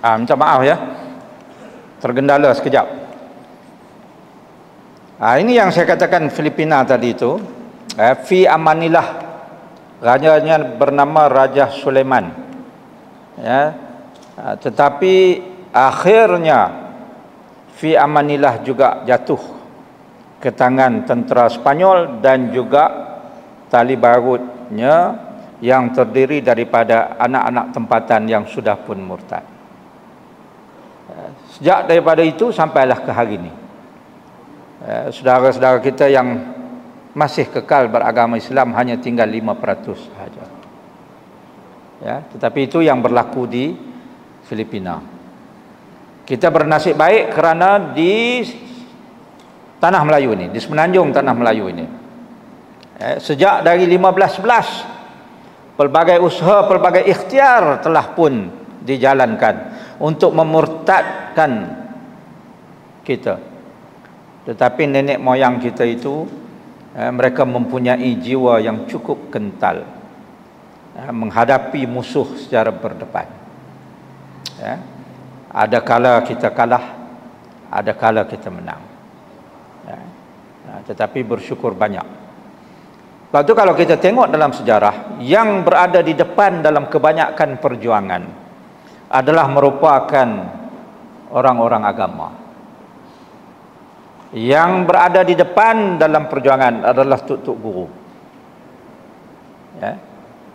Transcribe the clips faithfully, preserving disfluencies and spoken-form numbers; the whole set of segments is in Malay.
Ah, minta maaf ya, tergendala sekejap. Ah, ini yang saya katakan Filipina tadi itu, eh, fi amanillah, rajanya bernama Raja Sulaiman. Ya, ah, tetapi akhirnya fi amanillah juga jatuh ke tangan tentera Spanyol dan juga tali barutnya yang terdiri daripada anak-anak tempatan yang sudah pun murtad. Sejak daripada itu sampailah ke hari ini, saudara-saudara kita yang masih kekal beragama Islam hanya tinggal lima peratus sahaja. Ya, tetapi itu yang berlaku di Filipina. Kita bernasib baik kerana di tanah Melayu ini, di semenanjung tanah Melayu ini, eh, sejak dari lima belas sebelas, pelbagai usaha, pelbagai ikhtiar telah pun dijalankan untuk memurtadkan kita. Tetapi nenek moyang kita itu, eh, mereka mempunyai jiwa yang cukup kental, eh, menghadapi musuh secara berdepan. Ya. Ada kala kita kalah, ada kala kita menang. Ya. Nah, tetapi bersyukur banyak. Sebab itu kalau kita tengok dalam sejarah, yang berada di depan dalam kebanyakan perjuangan adalah merupakan orang-orang agama. Yang berada di depan dalam perjuangan adalah tuk-tuk guru. Ya.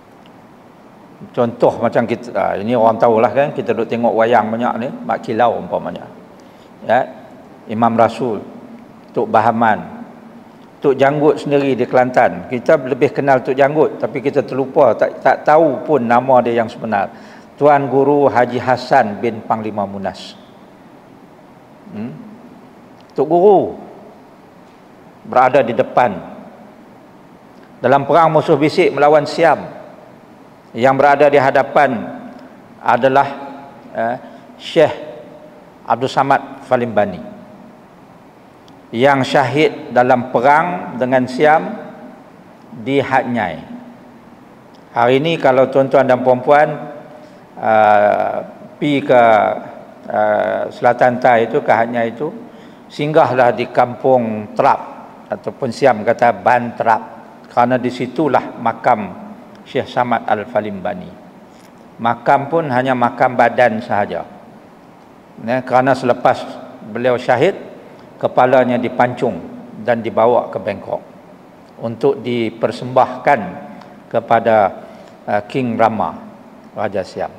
Contoh macam kita, ini orang tahulah kan, kita duk tengok wayang banyak ni, Mak Kilau umpamanya. Ya. Imam Rasul, Tuk Bahaman, Tuk Janggut sendiri di Kelantan. Kita lebih kenal Tuk Janggut, tapi kita terlupa, tak, tak tahu pun nama dia yang sebenar. Tuan Guru Haji Hasan bin Panglima Munas. Hmm? Tuk Guru berada di depan dalam perang musuh bisik melawan Siam. Yang berada di hadapan adalah eh, Syekh Abdul Samad Falimbani, yang syahid dalam perang dengan Siam di Hat Nyai. Hari ini kalau tuan-tuan dan puan-puan Uh, pi ke uh, Selatan Tai itu, ke Hat Nyai itu, singgahlah di kampung Terap, ataupun Siam kata Ban Terap, kerana disitulah makam Syekh Samad Al-Falimbani. Makam pun hanya makam badan sahaja, ya, kerana selepas beliau syahid, kepalanya dipancung dan dibawa ke Bangkok untuk dipersembahkan kepada uh, King Rama, Raja Siam.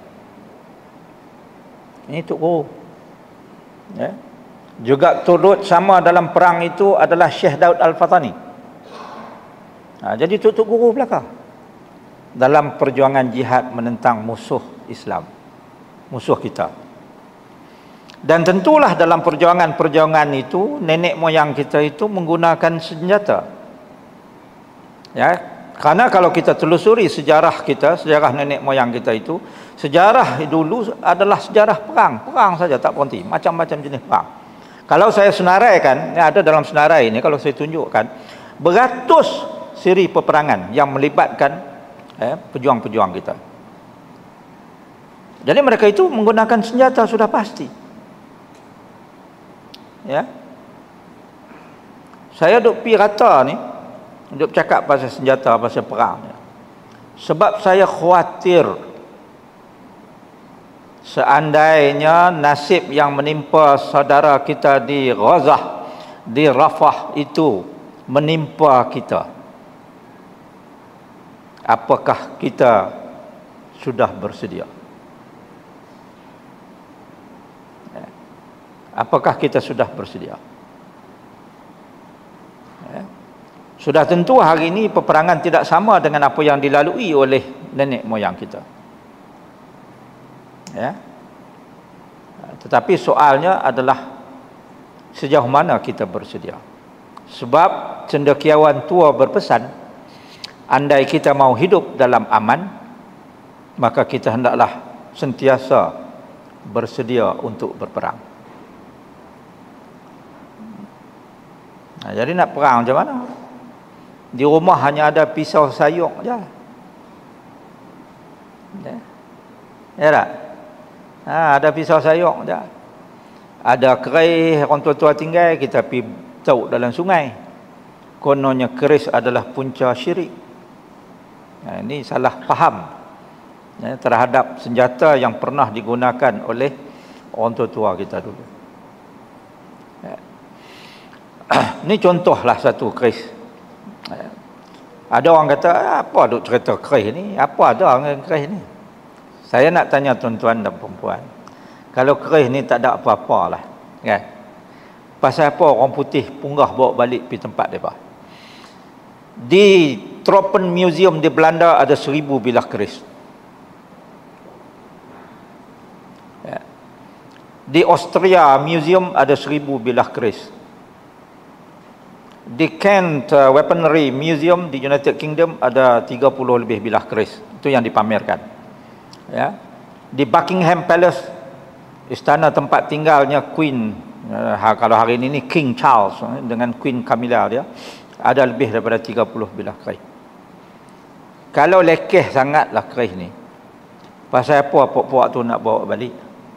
Ini Tuk Guru. Ya. Juga turut sama dalam perang itu adalah Syekh Daud Al-Fatani. Nah, jadi Tuk Tuk Guru belakang dalam perjuangan jihad menentang musuh Islam, musuh kita. Dan tentulah dalam perjuangan-perjuangan itu, nenek moyang kita itu menggunakan senjata. Ya, karena kalau kita telusuri sejarah kita, sejarah nenek moyang kita itu, sejarah dulu adalah sejarah perang, perang saja, tak berhenti, macam-macam jenis perang. Kalau saya senaraikan, yang ada dalam senarai ini, kalau saya tunjukkan, beratus siri peperangan yang melibatkan eh, pejuang-pejuang kita. Jadi mereka itu menggunakan senjata sudah pasti. Ya, saya duk pi rata ni, duk cakap pasal senjata, pasal perang, sebab saya khawatir seandainya nasib yang menimpa saudara kita di Ghazah, di Rafah itu menimpa kita, apakah kita sudah bersedia? Apakah kita sudah bersedia? Sudah tentu hari ini peperangan tidak sama dengan apa yang dilalui oleh nenek moyang kita. Ya. Tetapi soalnya adalah sejauh mana kita bersedia. Sebab cendekiawan tua berpesan, andai kita mau hidup dalam aman, maka kita hendaklah sentiasa bersedia untuk berperang. Nah, jadi nak perang macam mana? Di rumah hanya ada pisau sayung saja. Ya. Ya tak? Ha, ada pisau sayur je. Ada keris orang tua-tua tinggal, kita pergi tauk dalam sungai. Kononnya keris adalah punca syirik. Ha, ini salah faham ya, terhadap senjata yang pernah digunakan oleh orang tua-tua kita dulu. Ya. Ini contohlah satu keris. Ya. Ada orang kata, apa duk cerita keris ni? Apa ada dengan keris ni? Saya nak tanya tuan-tuan dan perempuan. Kalau keris ni tak ada apa-apa lah. Kan? Pasal apa orang putih punggah bawa balik pergi tempat mereka? Di Tropen Museum di Belanda ada seribu bilah keris. Ya. Di Austria Museum ada seribu bilah keris. Di Kent uh, Weaponry Museum di United Kingdom ada tiga puluh lebih bilah keris. Itu yang dipamerkan. Ya. Di Buckingham Palace, istana tempat tinggalnya Queen, uh, kalau hari ini ni King Charles uh, dengan Queen Camilla dia, ada lebih daripada tiga puluh bilah keris. Kalau lekeh sangatlah keris ni, pasal apa puak-puak tu nak bawa balik?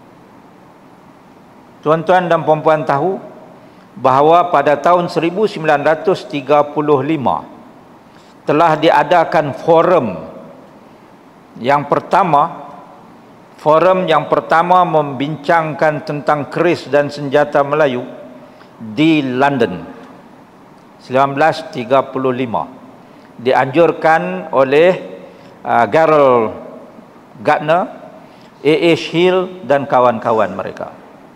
Tuan-tuan dan perempuan tahu bahawa pada tahun seribu sembilan ratus tiga puluh lima telah diadakan forum yang pertama, forum yang pertama membincangkan tentang keris dan senjata Melayu di London seribu sembilan ratus tiga puluh lima, dianjurkan oleh uh, Gerald Gardner, A H Hill dan kawan-kawan mereka.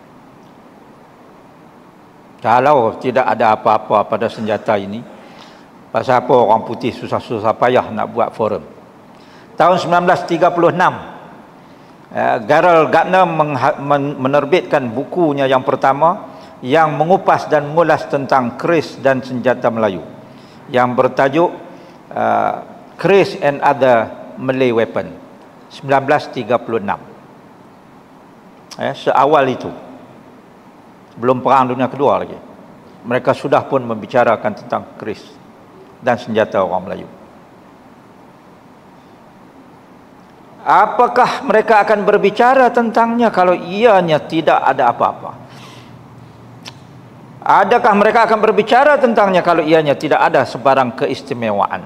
Kalau tidak ada apa-apa pada senjata ini, pasal apa orang putih susah-susah payah nak buat forum? Tahun seribu sembilan ratus tiga puluh enam, uh, Gerald Gardner menerbitkan bukunya yang pertama yang mengupas dan mengulas tentang keris dan senjata Melayu, yang bertajuk uh, Keris and Other Malay Weapon, seribu sembilan ratus tiga puluh enam. Eh, seawal itu, belum Perang Dunia Kedua lagi, mereka sudah pun membicarakan tentang keris dan senjata orang Melayu. Apakah mereka akan berbicara tentangnya kalau ianya tidak ada apa-apa? Adakah mereka akan berbicara tentangnya kalau ianya tidak ada sebarang keistimewaan?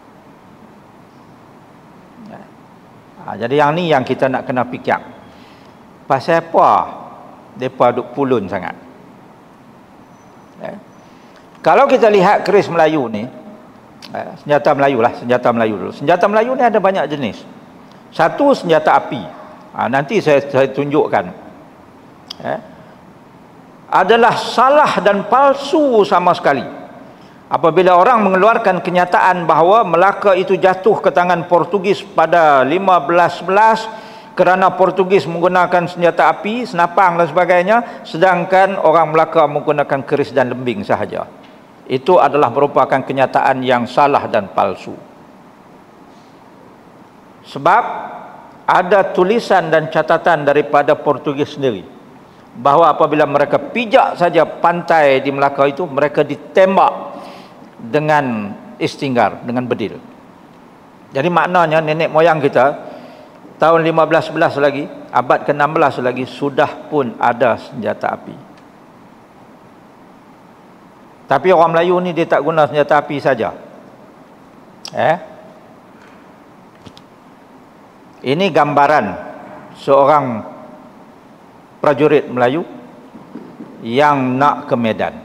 Ha, jadi yang ni yang kita nak kena fikir. Pasal apa mereka duk pulun sangat? Eh. Kalau kita lihat keris Melayu ni, eh, senjata Melayu lah, senjata Melayu dulu. Senjata Melayu ni ada banyak jenis. Satu, senjata api. Ha, nanti saya, saya tunjukkan. Eh. Adalah salah dan palsu sama sekali apabila orang mengeluarkan kenyataan bahawa Melaka itu jatuh ke tangan Portugis pada lima belas sebelas kerana Portugis menggunakan senjata api, senapang dan sebagainya, sedangkan orang Melaka menggunakan keris dan lembing sahaja. Itu adalah merupakan kenyataan yang salah dan palsu. Sebab ada tulisan dan catatan daripada Portugis sendiri bahawa apabila mereka pijak saja pantai di Melaka itu, mereka ditembak dengan istinggar, dengan bedil. Jadi maknanya nenek moyang kita tahun lima belas sebelas lagi, abad ke enam belas lagi, sudah pun ada senjata api. Tapi orang Melayu ni dia tak guna senjata api saja. Eh? Ini gambaran seorang prajurit Melayu yang nak ke medan.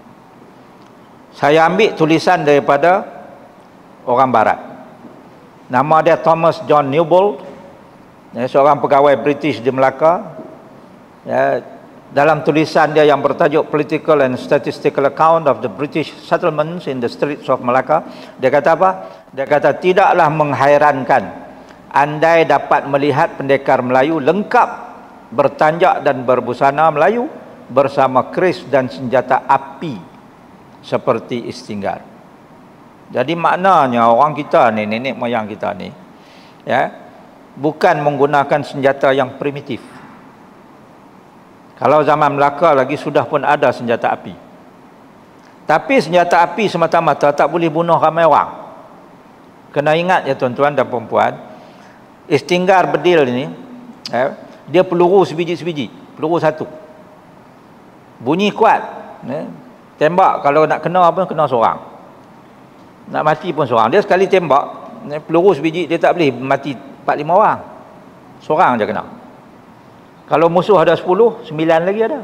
Saya ambil tulisan daripada orang barat. Nama dia Thomas John Newbold, seorang pegawai British di Melaka. Ya, dalam tulisan dia yang bertajuk Political and Statistical Account of the British Settlements in the Straits of Malacca, dia kata apa? Dia kata, tidaklah menghairankan andai dapat melihat pendekar Melayu lengkap bertanjak dan berbusana Melayu bersama keris dan senjata api seperti istinggar. Jadi maknanya orang kita ni, nenek moyang kita ni, ya, bukan menggunakan senjata yang primitif. Kalau zaman Melaka lagi sudah pun ada senjata api. Tapi senjata api semata-mata tak boleh bunuh ramai orang. Kena ingat ya tuan-tuan dan perempuan, istinggar bedil ini, eh, Dia peluru sebiji-sebiji, peluru satu. Bunyi kuat. Ya. Tembak kalau nak kena apa, kena seorang. Nak mati pun seorang. Dia sekali tembak, ya, peluru sebiji, dia tak boleh mati empat lima orang. Seorang je kena. Kalau musuh ada sepuluh, sembilan lagi ada.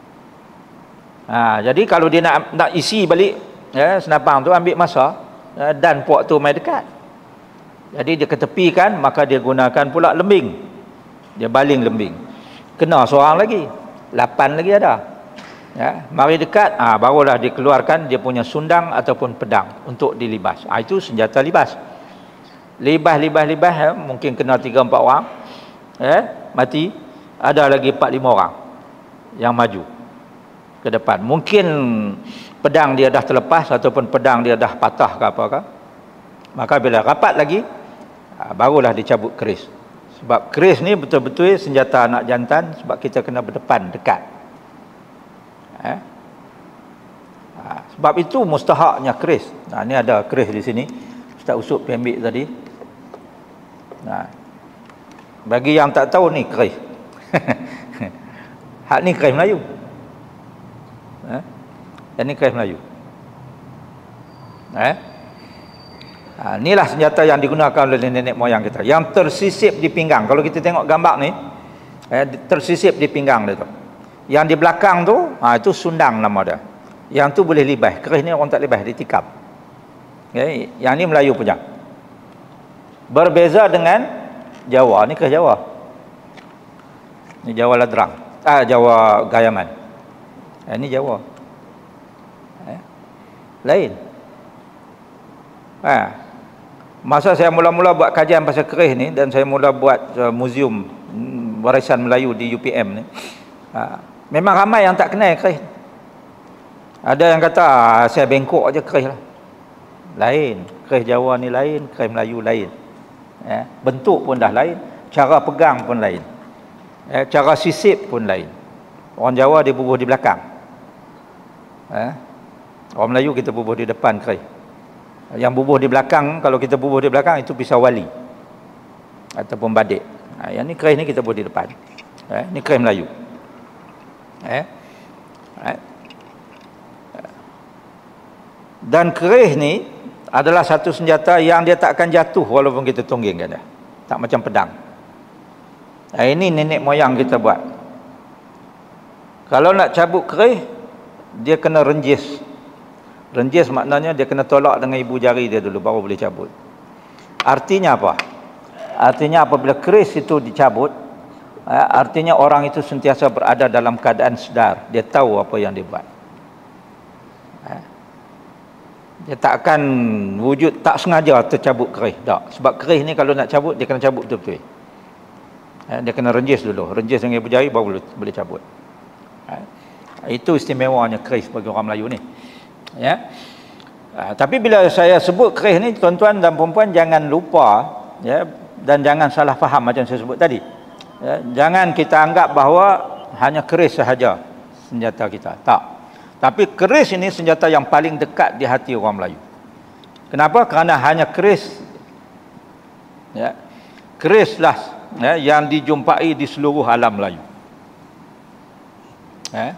Ha, jadi kalau dia nak nak isi balik, ya, senapang tu ambil masa, ya, dan puak tu mai dekat. Jadi dia ketepikan, maka dia gunakan pula lembing. Dia baling lembing. Kena seorang lagi. Lapan lagi ada. Ya, mari dekat, ah, barulah dikeluarkan dia punya sundang ataupun pedang untuk dilibas. Ah, itu senjata libas. Libas, libas, libas, ya, mungkin kena tiga empat orang, ya, mati. Ada lagi empat lima orang yang maju ke depan. Mungkin pedang dia dah terlepas ataupun pedang dia dah patah ke apakah. Maka bila rapat lagi, ah, barulah dicabut keris. Sebab keris ni betul-betul senjata anak jantan, sebab kita kena berdepan dekat. Eh? Ha, sebab itu mustahaknya keris. Nah, ni ada keris di sini. Ustaz Usop ambil tadi. Nah, bagi yang tak tahu ni keris. Hak ni keris Melayu. Eh? Dan ni keris Melayu. Eh? Ha, inilah senjata yang digunakan oleh nenek moyang kita. Yang tersisip di pinggang. Kalau kita tengok gambar ni, eh, tersisip di pinggang dia tu. Yang di belakang tu, ha, itu sundang nama dia. Yang tu boleh libas. Keris ni orang tak libas, ditikam. Okay. Yang ni Melayu punya. Berbeza dengan Jawa. Ni keris Jawa. Ni Jawa Ladrang. Ah, Jawa Gayaman. Eh, ni Jawa. Eh. Lain. Ha. Masa saya mula-mula buat kajian pasal keris ni, dan saya mula buat uh, muzium mm, warisan Melayu di U P M ni, ha, memang ramai yang tak kenal keris. Ada yang kata, ah, saya bengkok aja keris lah. Lain. Keris Jawa ni lain, keris Melayu lain. Eh, bentuk pun dah lain, cara pegang pun lain. Eh, cara sisip pun lain. Orang Jawa dia bubuh di belakang. Eh, orang Melayu kita bubuh di depan keris. Yang bubuh di belakang, kalau kita bubuh di belakang itu pisau wali ataupun badik. Ha, yang ni keris ni kita bubuh di depan. Eh, ni keris Melayu. Eh. Eh. Dan keris ni adalah satu senjata yang dia tak akan jatuh walaupun kita tunggingkan dia. Tak macam pedang. Ha, ini nenek moyang kita buat. Kalau nak cabut keris, dia kena renjis. Renjis maknanya dia kena tolak dengan ibu jari dia dulu baru boleh cabut. Artinya apa? Artinya apabila keris itu dicabut, artinya orang itu sentiasa berada dalam keadaan sedar. Dia tahu apa yang dia buat. Dia tak akan wujud tak sengaja tercabut keris. Tak. Sebab keris ni kalau nak cabut, dia kena cabut betul-betul. Dia kena renjis dulu. Renjis dengan ibu jari baru boleh, boleh cabut. Itu istimewanya keris bagi orang Melayu ni. Ya. Ha, tapi bila saya sebut keris ni, tuan-tuan dan puan-puan jangan lupa, ya, dan jangan salah faham macam saya sebut tadi. Ya, jangan kita anggap bahawa hanya keris sahaja senjata kita. Tak. Tapi keris ini senjata yang paling dekat di hati orang Melayu. Kenapa? Kerana hanya keris, ya, kerislah, ya, yang dijumpai di seluruh alam Melayu. Ya.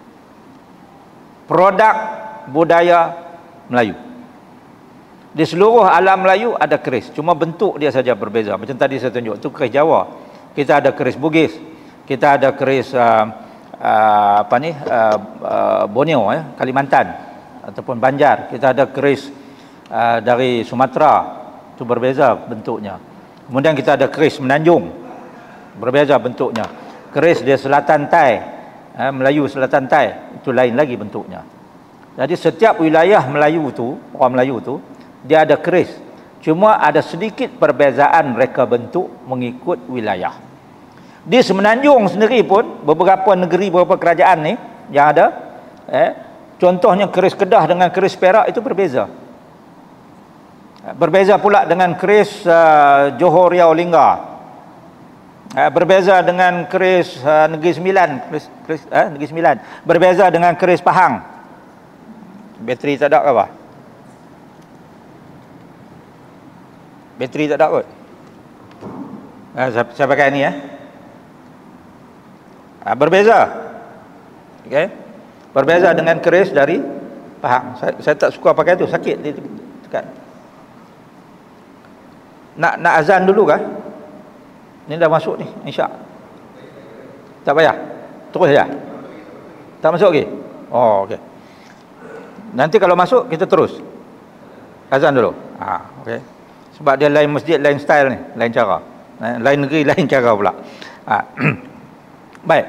Produk budaya Melayu. Di seluruh alam Melayu ada keris, cuma bentuk dia saja berbeza. Macam tadi saya tunjuk, tu keris Jawa. Kita ada keris Bugis, kita ada keris uh, uh, apa ni uh, uh, Borneo, eh, Kalimantan ataupun Banjar. Kita ada keris uh, dari Sumatera, itu berbeza bentuknya. Kemudian kita ada keris Menanjung, berbeza bentuknya. Keris di Selatan Tai, eh, Melayu Selatan Tai, itu lain lagi bentuknya. Jadi setiap wilayah Melayu tu, orang Melayu tu, dia ada keris. Cuma ada sedikit perbezaan reka bentuk mengikut wilayah. Di Semenanjung sendiri pun, beberapa negeri, beberapa kerajaan ni yang ada, eh, contohnya keris Kedah dengan keris Perak itu berbeza. Berbeza pula dengan keris uh, Johor Riau Lingga. Eh, berbeza dengan keris uh, Negeri Sembilan, keris, keris, eh, Negeri Sembilan. Berbeza dengan keris Pahang. Bateri tak ada ke apa? Bateri tak ada kot. Eh, saya, saya pakai ni, eh. Ha, berbeza. Okey. Berbeza dengan keris dari paha. Saya, saya tak suka pakai tu, sakit dia tekan. Nak nak azan dulu kah? Ni dah masuk ni, insya. Tak payah. Terus ya. Tak masuk lagi. Oh, okey. Nanti kalau masuk kita terus. Azan dulu. Ha, okey. Sebab dia lain masjid, lain style ni, lain cara. Lain negeri, lain cara pula. Ha. Baik.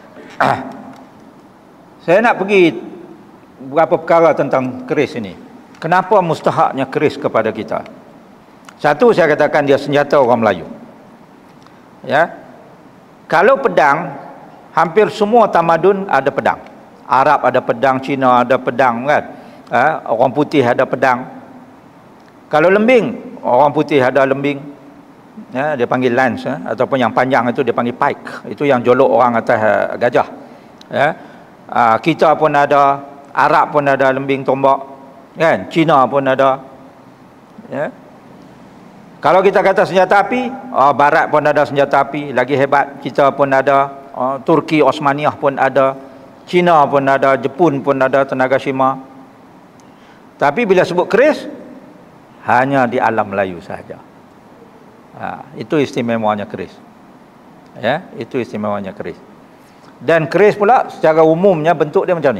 Saya nak pergi beberapa perkara tentang keris ini. Kenapa mustahaknya keris kepada kita? Satu, saya katakan dia senjata orang Melayu. Ya. Kalau pedang, hampir semua tamadun ada pedang. Arab ada pedang, Cina ada pedang kan. Ha? Orang putih ada pedang. Kalau lembing, orang putih ada lembing. Ya, dia panggil lance, ya? Ataupun yang panjang itu dia panggil pike. Itu yang jolok orang atas uh, gajah. Ya. Uh, kita pun ada, Arab pun ada lembing tombak, kan? Cina pun ada. Ya. Kalau kita kata senjata api, oh, Barat pun ada senjata api, lagi hebat. Kita pun ada, oh, Turki Osmaniyah pun ada, Cina pun ada, Jepun pun ada tenaga Shima. Tapi bila sebut keris, hanya di alam Melayu sahaja. Ha, itu istimewanya keris. Ya, itu istimewanya keris. Dan keris pula secara umumnya bentuk dia macam ni.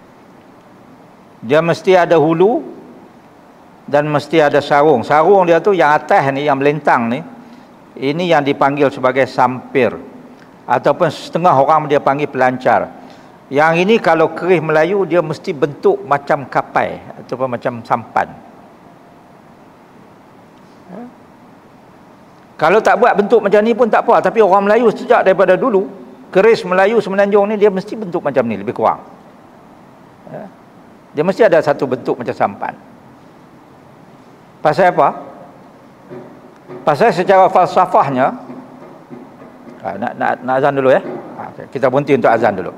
Dia mesti ada hulu dan mesti ada sarung. Sarung dia tu yang atas ni, yang melintang ni, ini yang dipanggil sebagai sampir, ataupun setengah orang dia panggil pelancar. Yang ini kalau keris Melayu dia mesti bentuk macam kapai ataupun macam sampan. Ya. Kalau tak buat bentuk macam ni pun tak apa, tapi orang Melayu sejak daripada dulu, keris Melayu Semenanjung ni dia mesti bentuk macam ni lebih kurang. Ya. Dia mesti ada satu bentuk macam sampan. Pasal apa? Pasal secara falsafahnya, ha, nak, nak, nak azan dulu ya. Ha, okay. Kita berhenti untuk azan dulu.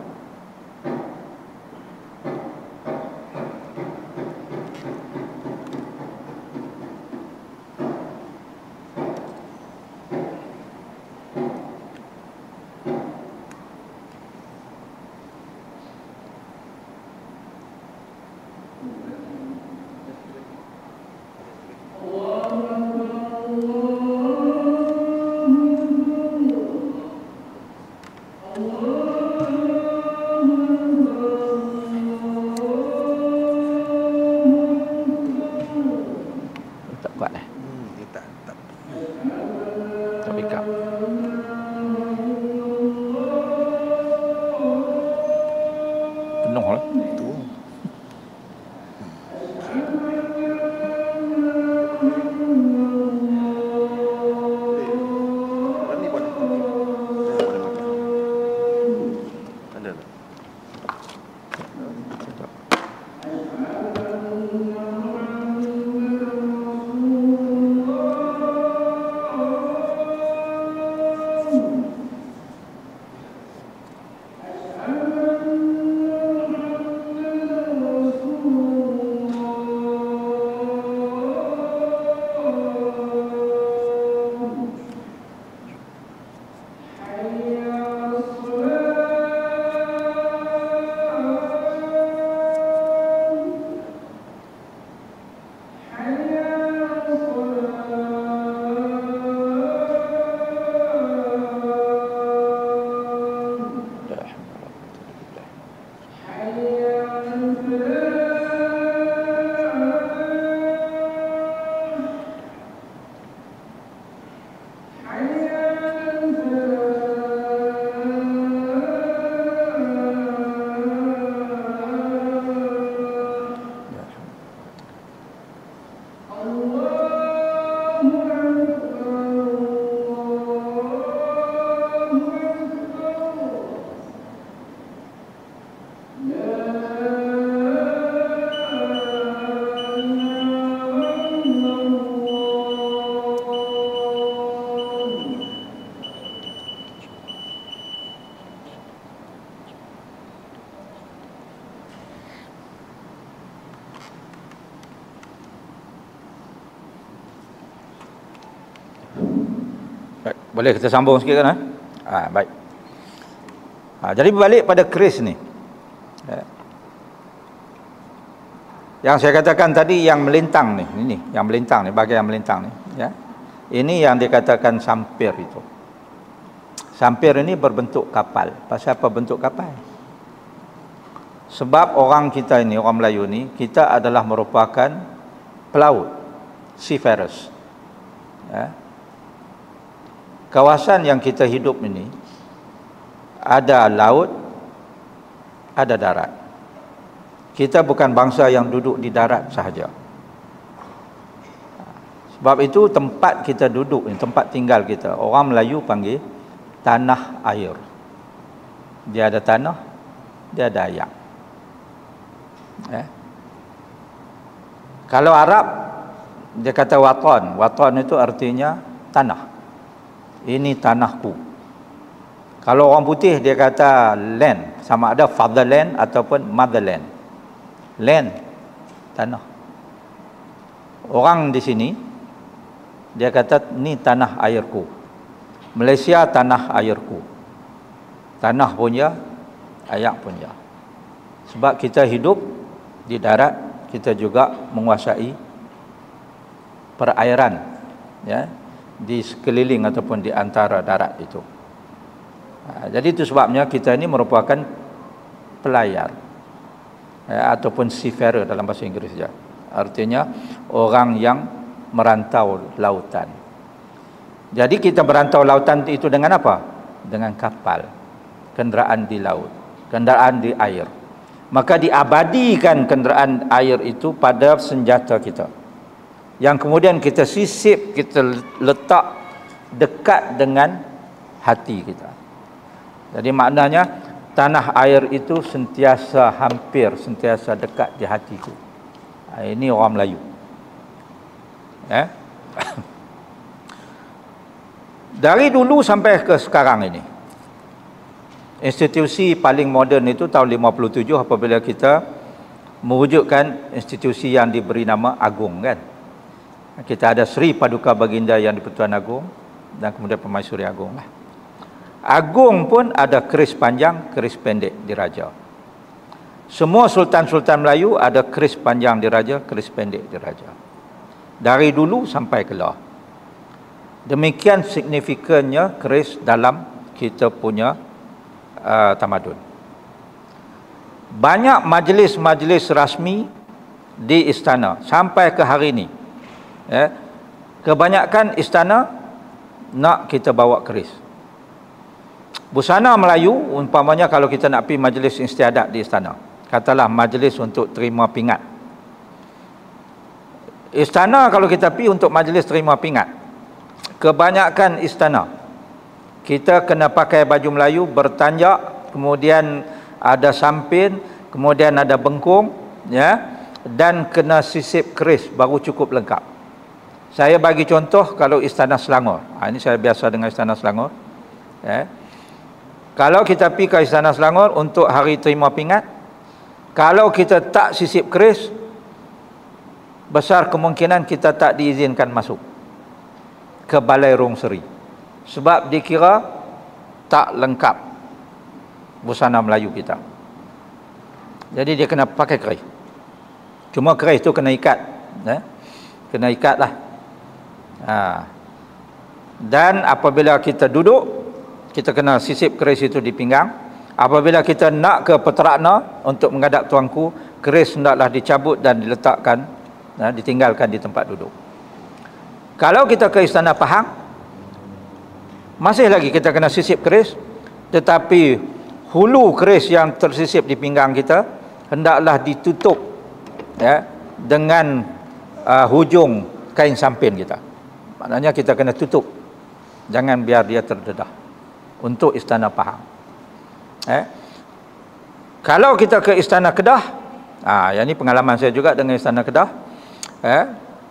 Baik, boleh kita sambung sikit kan? Ha? Ha, baik. Ha, jadi balik pada keris ni. Ya. Yang saya katakan tadi yang melintang ni, ini yang melintang ni, bahagian yang melintang ni, ya. Ini yang dikatakan sampir itu. Sampir ini berbentuk kapal. Pasal apa bentuk kapal? Sebab orang kita ini, orang Melayu ni, kita adalah merupakan pelaut, seafarers. Ya. Kawasan yang kita hidup ini ada laut, ada darat. Kita bukan bangsa yang duduk di darat sahaja. Sebab itu tempat kita duduk, tempat tinggal kita, orang Melayu panggil tanah air. Dia ada tanah, dia ada air. Eh? Kalau Arab, dia kata watan. Watan itu artinya tanah. Ini tanahku. Kalau orang putih, dia kata land. Sama ada fatherland ataupun motherland. Land, tanah. Orang di sini, dia kata, ni tanah airku. Malaysia tanah airku. Tanah punya, air punya. Sebab kita hidup di darat, kita juga menguasai perairan, ya, di sekeliling ataupun di antara darat itu. Ha, jadi itu sebabnya kita ini merupakan pelayar, ya, ataupun seafarer dalam bahasa Inggeris saja. Artinya orang yang merantau lautan. Jadi kita merantau lautan itu dengan apa? Dengan kapal, kenderaan di laut, kenderaan di air. Maka diabadikan kenderaan air itu pada senjata kita, yang kemudian kita sisip, kita letak dekat dengan hati kita. Jadi maknanya tanah air itu sentiasa hampir, sentiasa dekat di hatiku. Ini orang Melayu. Eh? Dari dulu sampai ke sekarang ini, institusi paling moden itu tahun lima puluh tujuh apabila kita mewujudkan institusi yang diberi nama Agung, kan? Kita ada Sri Paduka Baginda Yang di-Pertuan Agong dan kemudian Permaisuri Agong lah. Agung pun ada keris panjang, keris pendek diraja. Semua sultan-sultan Melayu ada keris panjang diraja, keris pendek diraja. Dari dulu sampai kelah. Demikian signifikannya keris dalam kita punya uh, tamadun. Banyak majlis-majlis rasmi di istana sampai ke hari ini. Ya, kebanyakan istana nak kita bawa keris. Busana Melayu, umpamanya kalau kita nak pergi majlis istiadat di istana, katalah majlis untuk terima pingat. Istana kalau kita pergi untuk majlis terima pingat, kebanyakan istana kita kena pakai baju Melayu bertanjak, kemudian ada sampin, kemudian ada bengkung, ya, dan kena sisip keris baru cukup lengkap. Saya bagi contoh kalau Istana Selangor. Ha, ini saya biasa dengan Istana Selangor. Ya. Kalau kita pergi ke Istana Selangor untuk hari terima pingat, kalau kita tak sisip keris, besar kemungkinan kita tak diizinkan masuk ke Balai Rong Seri. Sebab dikira tak lengkap busana Melayu kita. Jadi dia kena pakai keris. Cuma keris tu kena ikat. Ya. Kena ikat lah. Ha. Dan apabila kita duduk, kita kena sisip keris itu di pinggang. Apabila kita nak ke Peterakna untuk menghadap tuanku, keris hendaklah dicabut dan diletakkan, ha, ditinggalkan di tempat duduk. Kalau kita ke Istana Pahang, masih lagi kita kena sisip keris, tetapi hulu keris yang tersisip di pinggang kita hendaklah ditutup, ya, dengan uh, hujung kain sampin kita. Maknanya kita kena tutup, jangan biar dia terdedah. Untuk Istana Pahang. Eh? Kalau kita ke Istana Kedah, ah, yang ini pengalaman saya juga dengan Istana Kedah, eh?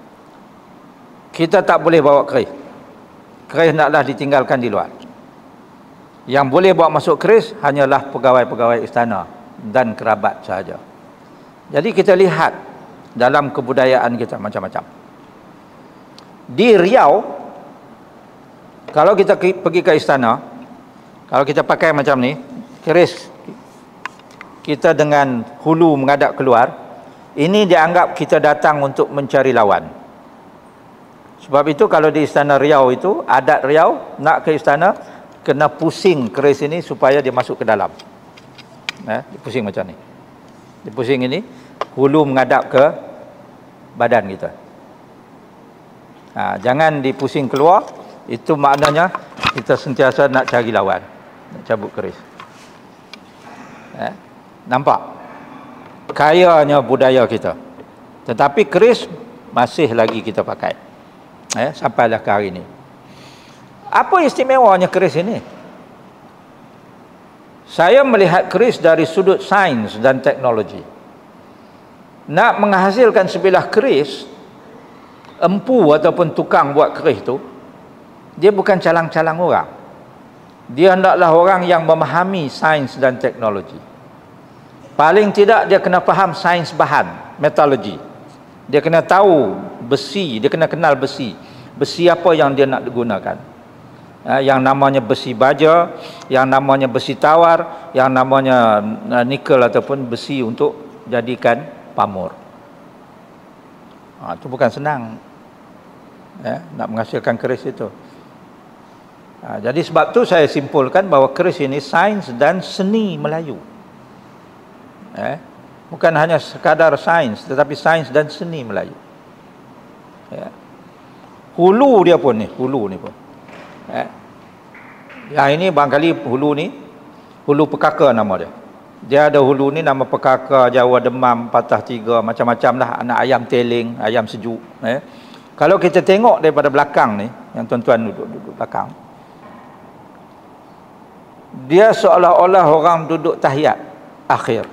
Kita tak boleh bawa keris. Keris hendaklah ditinggalkan di luar. Yang boleh bawa masuk keris hanyalah pegawai-pegawai istana dan kerabat sahaja. Jadi kita lihat dalam kebudayaan kita macam-macam. Di Riau, kalau kita pergi ke istana, kalau kita pakai macam ni, keris kita dengan hulu menghadap keluar, ini dianggap kita datang untuk mencari lawan. Sebab itu kalau di Istana Riau itu, adat Riau nak ke istana kena pusing keris ini supaya dia masuk ke dalam. Eh, pusing macam ni. Dia pusing ini, hulu menghadap ke badan kita. Ha, jangan dipusing keluar, itu maknanya kita sentiasa nak cari lawan, nak cabut keris. Eh, nampak? Kayanya budaya kita. Tetapi keris masih lagi kita pakai. Eh, sampailah ke hari ini. Apa istimewanya keris ini? Saya melihat keris dari sudut sains dan teknologi. Nak menghasilkan sebilah keris, empu ataupun tukang buat keris tu, dia bukan calang-calang orang. Dia hendaklah orang yang memahami sains dan teknologi. Paling tidak dia kena faham sains bahan, metallurgi. Dia kena tahu besi, dia kena kenal besi. Besi apa yang dia nak gunakan. Yang namanya besi baja, yang namanya besi tawar, yang namanya nikel ataupun besi untuk jadikan pamor. Ha, itu bukan senang. Ya, nak menghasilkan keris itu. Ha, jadi sebab tu saya simpulkan bahawa keris ini sains dan seni Melayu. Eh, bukan hanya sekadar sains, tetapi sains dan seni Melayu. Ya. Hulu dia pun ni, hulu ni pun. Eh. Yang ini barangkali hulu ni, hulu pekaka nama dia. Dia ada hulu ni nama pekaka, Jawa demam, patah tiga, macam-macam lah. Anak ayam teling, ayam sejuk. Eh. Kalau kita tengok daripada belakang ni, yang tuan-tuan duduk-duduk belakang, dia seolah-olah orang duduk tahiyat akhir.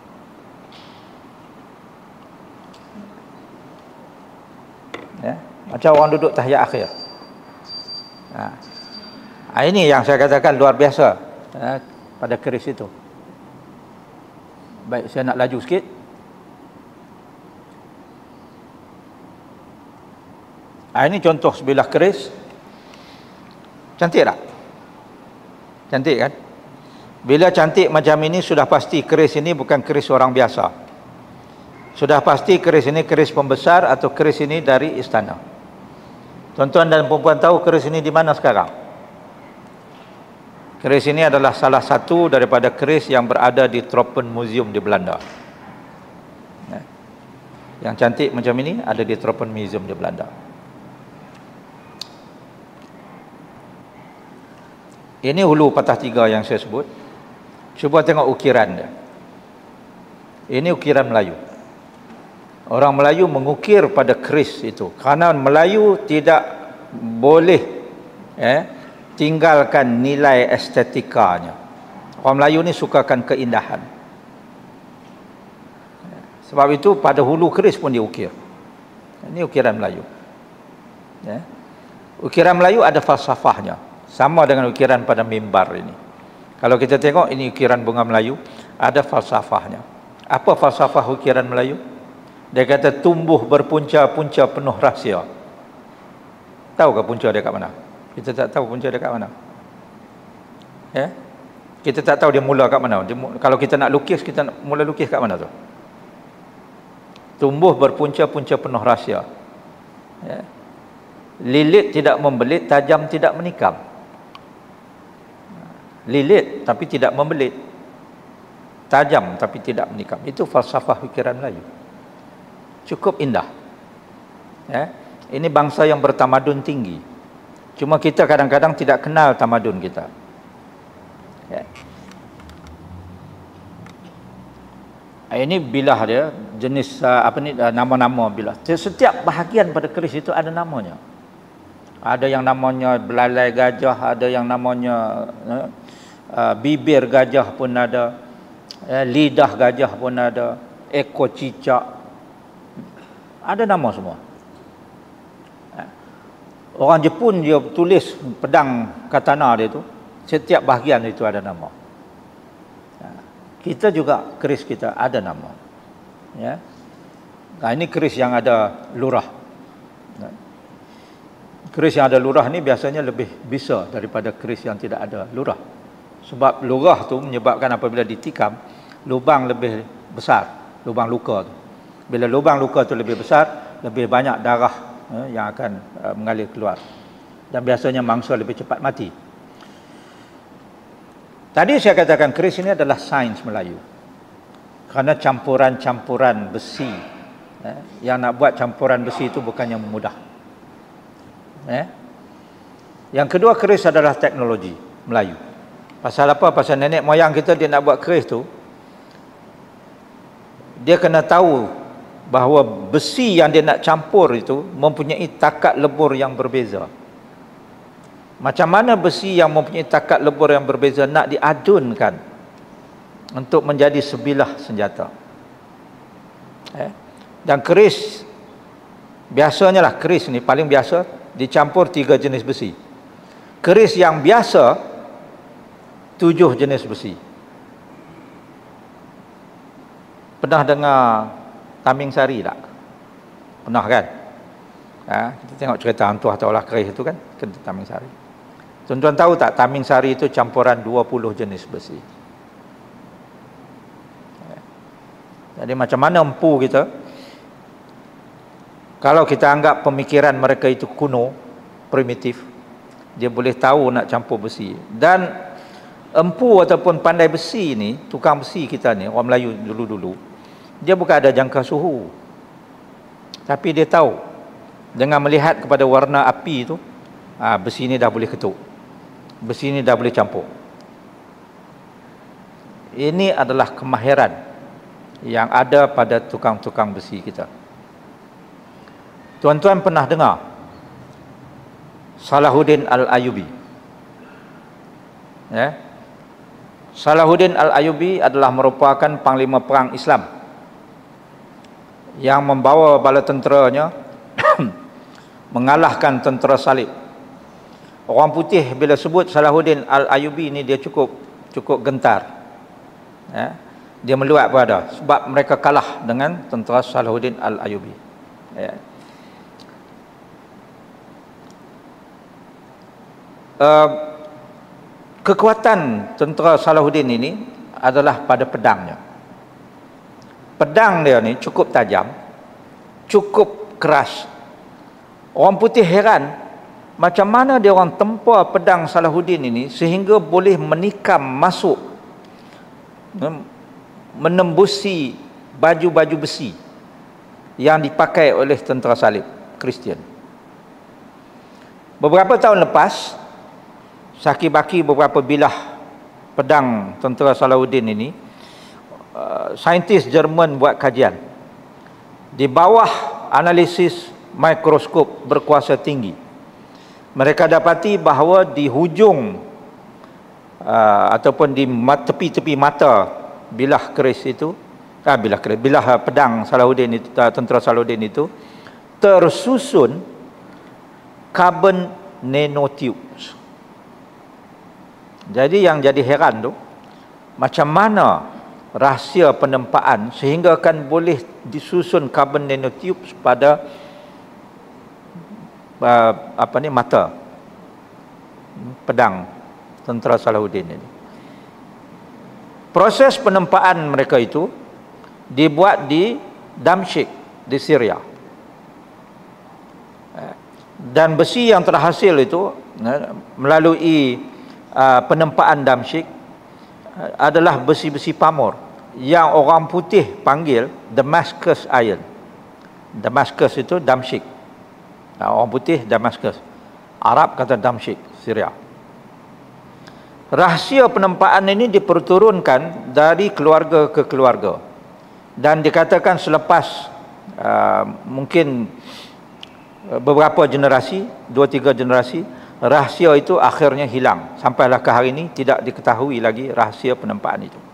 Ya, macam orang duduk tahiyat akhir. Ha. Ini yang saya katakan luar biasa, ya, pada keris itu. Baik, saya nak laju sikit. Ha, ini contoh sebilah keris. Cantik tak? Cantik kan? Bila cantik macam ini, sudah pasti keris ini bukan keris orang biasa. Sudah pasti keris ini keris pembesar atau keris ini dari istana. Tuan-tuan dan puan-puan tahu keris ini di mana sekarang? Keris ini adalah salah satu daripada keris yang berada di Tropen Museum di Belanda. Yang cantik macam ini ada di Tropen Museum di Belanda. Ini hulu patah tiga yang saya sebut. Cuba tengok ukiran dia. Ini ukiran Melayu. Orang Melayu mengukir pada keris itu. Kerana Melayu tidak boleh eh, tinggalkan nilai estetikanya. Orang Melayu ni sukakan keindahan. Sebab itu pada hulu keris pun dia ukir. Ini ukiran Melayu. Ya. Ukiran Melayu ada falsafahnya. Sama dengan ukiran pada mimbar ini. Kalau kita tengok ini ukiran bunga Melayu, ada falsafahnya. Apa falsafah ukiran Melayu? Dia kata tumbuh berpunca-punca penuh rahsia. Tahu ke punca dia kat mana? Kita tak tahu punca dia kat mana. Ya? Kita tak tahu dia mula kat mana. Dia, kalau kita nak lukis, kita nak mula lukis kat mana tu? Tumbuh berpunca-punca penuh rahsia. Ya? Lilit tidak membelit, tajam tidak menikam. Lilit tapi tidak membelit, tajam tapi tidak menikam. Itu falsafah fikiran Melayu. Cukup indah. Ya? Ini bangsa yang bertamadun tinggi. Cuma kita kadang-kadang tidak kenal tamadun kita. Ya. Ini bilah dia, jenis uh, apa ni, uh, nama-nama bilah. Setiap bahagian pada keris itu ada namanya. Ada yang namanya belalai gajah, ada yang namanya uh, uh, bibir gajah pun ada, uh, lidah gajah pun ada, ekor cicak. Ada nama semua. Orang Jepun dia tulis pedang katana dia tu, setiap bahagian itu ada nama. Kita juga keris kita ada nama. Ya. Nah, ini keris yang ada lurah. Keris yang ada lurah ni biasanya lebih bisa daripada keris yang tidak ada lurah. Sebab lurah tu menyebabkan apabila ditikam, lubang lebih besar, lubang luka tu. Bila lubang luka tu lebih besar, lebih banyak darah eh, yang akan uh, mengalir keluar. Dan biasanya mangsa lebih cepat mati. Tadi saya katakan keris ini adalah sains Melayu. Kerana campuran-campuran besi. Eh, yang nak buat campuran besi itu bukannya mudah. Eh? Yang kedua, keris adalah teknologi Melayu. Pasal apa? Pasal nenek moyang kita dia nak buat keris tu, dia kena tahu bahawa besi yang dia nak campur itu mempunyai takat lebur yang berbeza. Macam mana besi yang mempunyai takat lebur yang berbeza nak diadunkan untuk menjadi sebilah senjata. Eh? Dan keris, biasanya lah keris ni paling biasa dicampur tiga jenis besi. Keris yang biasa tujuh jenis besi. Pernah dengar Taming Sari tak? Pernah kan? Ha, kita tengok cerita hantu atau olah keris itu kan, Taming Sari. Tuan-tuan tahu tak Taming Sari itu campuran dua puluh jenis besi. Jadi macam mana empu kita? Kalau kita anggap pemikiran mereka itu kuno, primitif, dia boleh tahu nak campur besi. Dan empu ataupun pandai besi ni, tukang besi kita ni, orang Melayu dulu-dulu, dia bukan ada jangka suhu. Tapi dia tahu, dengan melihat kepada warna api itu, ah, besi ni dah boleh ketuk. Besi ni dah boleh campur. Ini adalah kemahiran yang ada pada tukang-tukang besi kita. Tuan-tuan pernah dengar Salahuddin Al-Ayyubi? Ya. Salahuddin Al-Ayyubi adalah merupakan panglima perang Islam yang membawa bala tenteranya mengalahkan tentera salib. Orang putih bila sebut Salahuddin Al-Ayyubi ni dia cukup cukup gentar. Ya. Dia meluat pada sebab mereka kalah dengan tentera Salahuddin Al-Ayyubi. Ya. Uh, kekuatan tentera Salahuddin ini adalah pada pedangnya. Pedang dia ni cukup tajam, cukup keras. Orang putih heran macam mana dia orang tempar pedang Salahuddin ini sehingga boleh menikam masuk, menembusi baju-baju besi yang dipakai oleh tentera salib Kristian. Beberapa tahun lepas, saki-baki beberapa bilah pedang tentera Salahuddin ini, uh, saintis Jerman buat kajian. Di bawah analisis mikroskop berkuasa tinggi, mereka dapati bahawa di hujung uh, ataupun di tepi-tepi mata bilah keris itu, ah, bilah keris, bilah pedang Salahuddin itu, tentera Salahuddin itu tersusun carbon nanotubes. Jadi yang jadi heran tu, macam mana rahsia penempaan sehingga akan boleh disusun carbon nanotubes pada uh, apa ni mata pedang tentera Salahuddin ini. Proses penempaan mereka itu dibuat di Damsyik di Syria. Dan besi yang terhasil itu melalui Uh, penempaan Damsyik uh, adalah besi-besi pamor yang orang putih panggil Damascus iron. Damascus itu Damsyik. Uh, orang putih Damascus. Arab kata Damsyik, Syria. Rahsia penempaan ini diperturunkan dari keluarga ke keluarga. Dan dikatakan selepas uh, mungkin beberapa generasi, dua tiga generasi, rahsia itu akhirnya hilang. Sampailah ke hari ini tidak diketahui lagi rahsia penempaan itu.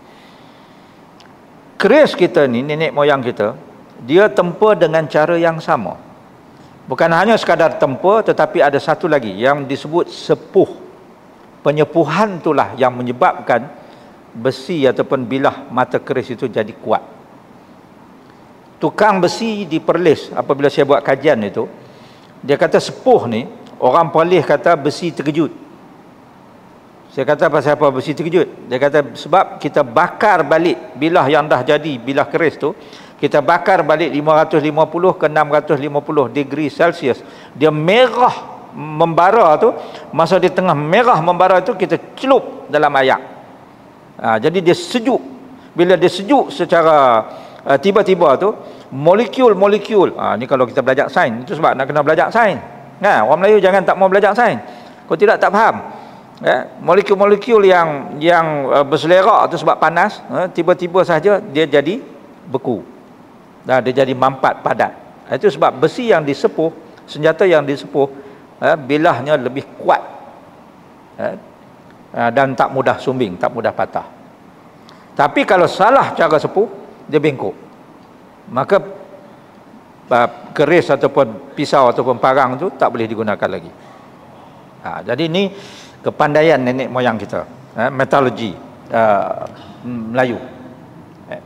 Keris kita ni, nenek moyang kita, dia tempur dengan cara yang sama. Bukan hanya sekadar tempur, tetapi ada satu lagi yang disebut sepuh. Penyepuhan itulah yang menyebabkan besi ataupun bilah mata keris itu jadi kuat. Tukang besi di Perlis, apabila saya buat kajian itu, dia kata sepuh ni, orang Perlis kata besi terkejut Saya kata pasal apa besi terkejut? Dia kata sebab kita bakar balik bilah yang dah jadi, bilah keris tu, kita bakar balik lima ratus lima puluh ke enam ratus lima puluh degree Celsius. Dia merah membara tu, masa di tengah merah membara tu kita celup dalam air. Ha, jadi dia sejuk. Bila dia sejuk secara uh, tiba-tiba tu, molekul-molekul, ha, ni kalau kita belajar sains, itu sebab nak kena belajar sains. Nah, orang Melayu jangan tak mau belajar sains. Kau tidak tak faham. Ya, molekul-molekul yang yang uh, berselerak tu sebab panas, uh, tiba-tiba saja dia jadi beku. Nah, dia jadi mampat padat. Itu sebab besi yang disepuh, senjata yang disepuh, uh, bilahnya lebih kuat, uh, uh, dan tak mudah sumbing, tak mudah patah. Tapi kalau salah cara sepuh, dia bengkok. Maka uh, keris ataupun pisau ataupun parang tu tak boleh digunakan lagi. Ha, jadi ini kepandaian nenek moyang kita, eh, metallurgi uh, Melayu. Eh.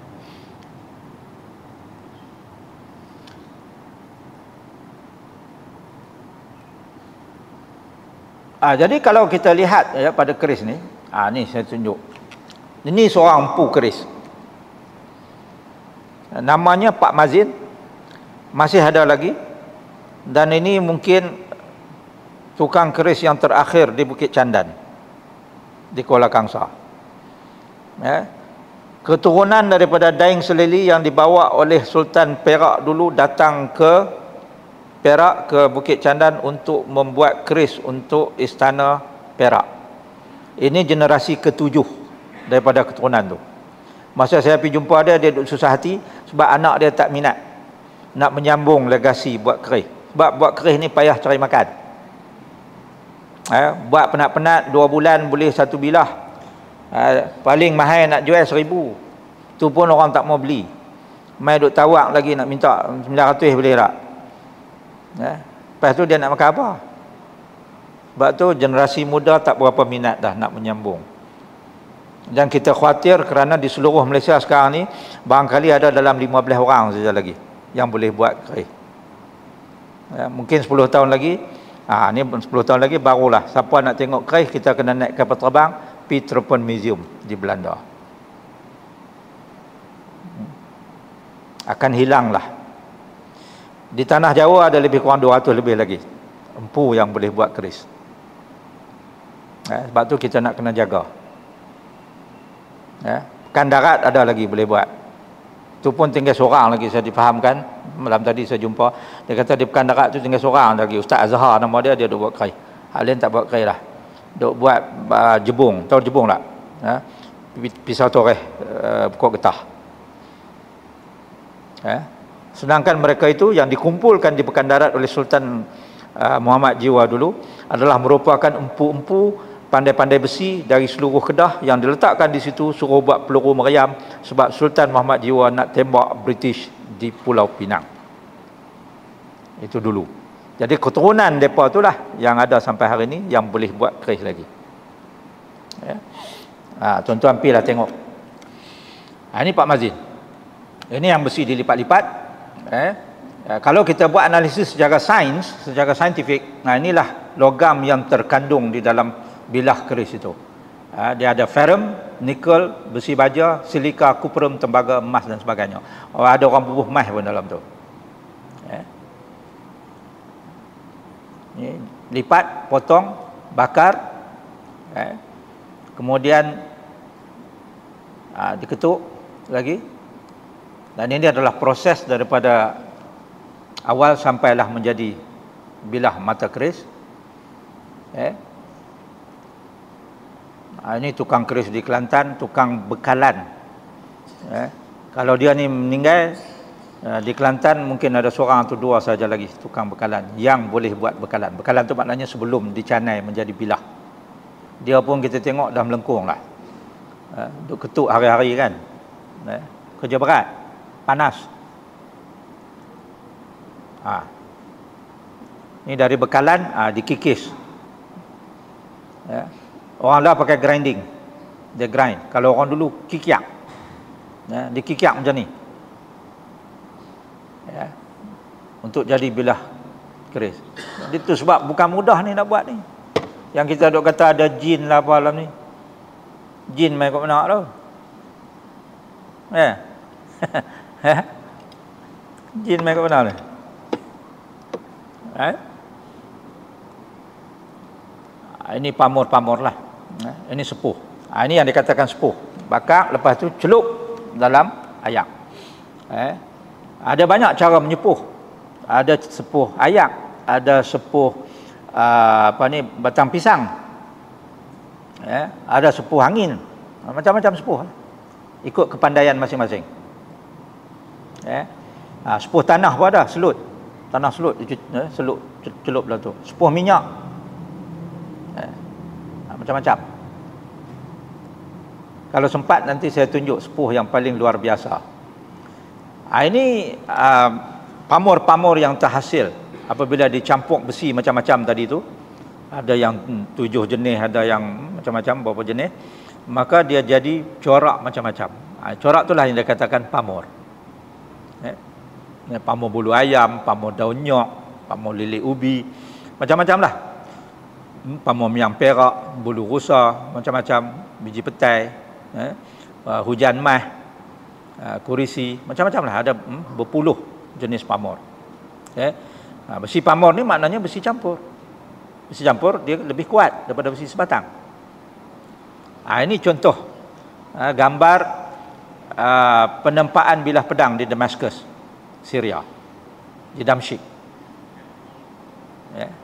Ah, jadi kalau kita lihat ya, pada keris ni, ah, ni saya tunjuk. Ini seorang empu keris. Namanya Pak Mazin, masih ada lagi, dan ini mungkin tukang keris yang terakhir di Bukit Candan di Kuala Kangsar. Ya. Keturunan daripada Daeng Seleli yang dibawa oleh Sultan Perak dulu datang ke Perak, ke Bukit Candan untuk membuat keris untuk istana Perak. Ini generasi ketujuh daripada keturunan tu. Masa saya pergi jumpa dia, dia duduk susah hati sebab anak dia tak minat nak menyambung legasi buat keris. Sebab buat keris ni payah cari makan. Eh, buat penat-penat dua bulan boleh satu bilah. Eh, paling mahal nak jual seribu. Tu pun orang tak mau beli. Mai duk tawak lagi nak minta sembilan ratus boleh tak? Eh, lepas tu dia nak makan apa? Sebab tu generasi muda tak berapa minat dah nak menyambung. Dan kita khawatir kerana di seluruh Malaysia sekarang ni barangkali ada dalam lima belas orang saja lagi yang boleh buat keris. Eh, mungkin sepuluh tahun lagi. Ah, ni sepuluh tahun lagi barulah siapa nak tengok keris kita kena naik kapal terbang pergi Tropen Museum di Belanda. Akan hilanglah. Di tanah Jawa ada lebih kurang dua ratus lebih lagi empu yang boleh buat keris. Eh, sebab tu kita nak kena jaga. Eh, pekan darat ada lagi boleh buat. Tu pun tinggal seorang lagi saya difahamkan. Malam tadi saya jumpa, dia kata di pekan darat tu tinggal seorang lagi, Ustaz Azhar nama dia, dia duk buat keris. Alien tak buat keris lah, duk buat uh, jebung. Tahu jebung tak? Ha? Pisau toreh, uh, pokok getah. Ha? Sedangkan mereka itu yang dikumpulkan di pekan darat oleh Sultan uh, Muhammad Jiwa dulu adalah merupakan empu-empu pandai-pandai besi dari seluruh Kedah yang diletakkan di situ, suruh buat peluru meriam sebab Sultan Muhammad Jiwa nak tembak British di Pulau Pinang. Itu dulu. Jadi keturunan mereka itulah yang ada sampai hari ini yang boleh buat keris lagi. Ya. Ha, tuan-tuan pergilah tengok. Ha, ini Pak Mazin. Ini yang besi dilipat-lipat. Eh. Kalau kita buat analisis secara sains, secara saintifik, nah inilah logam yang terkandung di dalam bilah keris itu. Ha, dia ada ferrum, nikel, besi baja, silika, kuprum, tembaga, emas dan sebagainya. Oh, ada orang bubuh emas pun dalam tu. Eh. Ni, lipat, potong, bakar, eh. kemudian ha, diketuk lagi. Dan ini adalah proses daripada awal sampailah menjadi bilah mata keris. Eh. Ha, ini tukang keris di Kelantan, tukang bekalan. Eh. Kalau dia ni meninggal, uh, di Kelantan mungkin ada seorang atau dua saja lagi tukang bekalan yang boleh buat bekalan. Bekalan tu maknanya sebelum dicanai menjadi bilah. Dia pun kita tengok dah melengkung lah. Uh, duk ketuk hari-hari kan. Eh. Kerja berat, panas. Ha. Ini dari bekalan, ha, dikikis. Ya. Orang dah pakai grinding. Dia grind. Kalau orang dulu kikiak. Ya, dikikiak macam ni. Ya. Untuk jadi bilah keris. Itu sebab bukan mudah ni nak buat ni. Yang kita duk kata ada jin lah apa alam ni. Jin mai kat mana tu? Eh. Jin mai kat mana ni? Eh? Ini pamor-pamor lah. Ini sepuh. Ini yang dikatakan sepuh. Bakar, lepas tu celup dalam ayak. Eh? Ada banyak cara menyepuh. Ada sepuh ayak, ada sepuh uh, apa ni batang pisang. Eh? Ada sepuh angin. Macam-macam sepuh. Ikut kepandaian masing-masing. Eh? Ha, sepuh tanah pun ada, selut. Tanah selut, eh, selut celup dalam tu. Sepuh minyak. Eh? Ha, macam-macam. Kalau sempat nanti saya tunjuk sepuh yang paling luar biasa. Ha, ini uh, pamor-pamor yang terhasil apabila dicampur besi macam-macam tadi tu. Ada yang hmm, tujuh jenis, ada yang macam-macam, beberapa jenis. Maka dia jadi corak macam-macam. Ha, corak itulah yang dikatakan pamor. Eh? Pamor bulu ayam, pamor daun nyok, pamor lilik ubi, macam-macam lah. Pamor miang perak, bulu rusa, macam-macam, biji petai, eh? uh, hujan mah, uh, kurisi, macam-macam lah. Ada hmm, berpuluh jenis pamor. Eh? Uh, besi pamor ni maknanya besi campur. Besi campur dia lebih kuat daripada besi sebatang. Uh, ini contoh uh, gambar uh, penempaan bilah pedang di Damaskus, Syria, di Damsyik. Ya.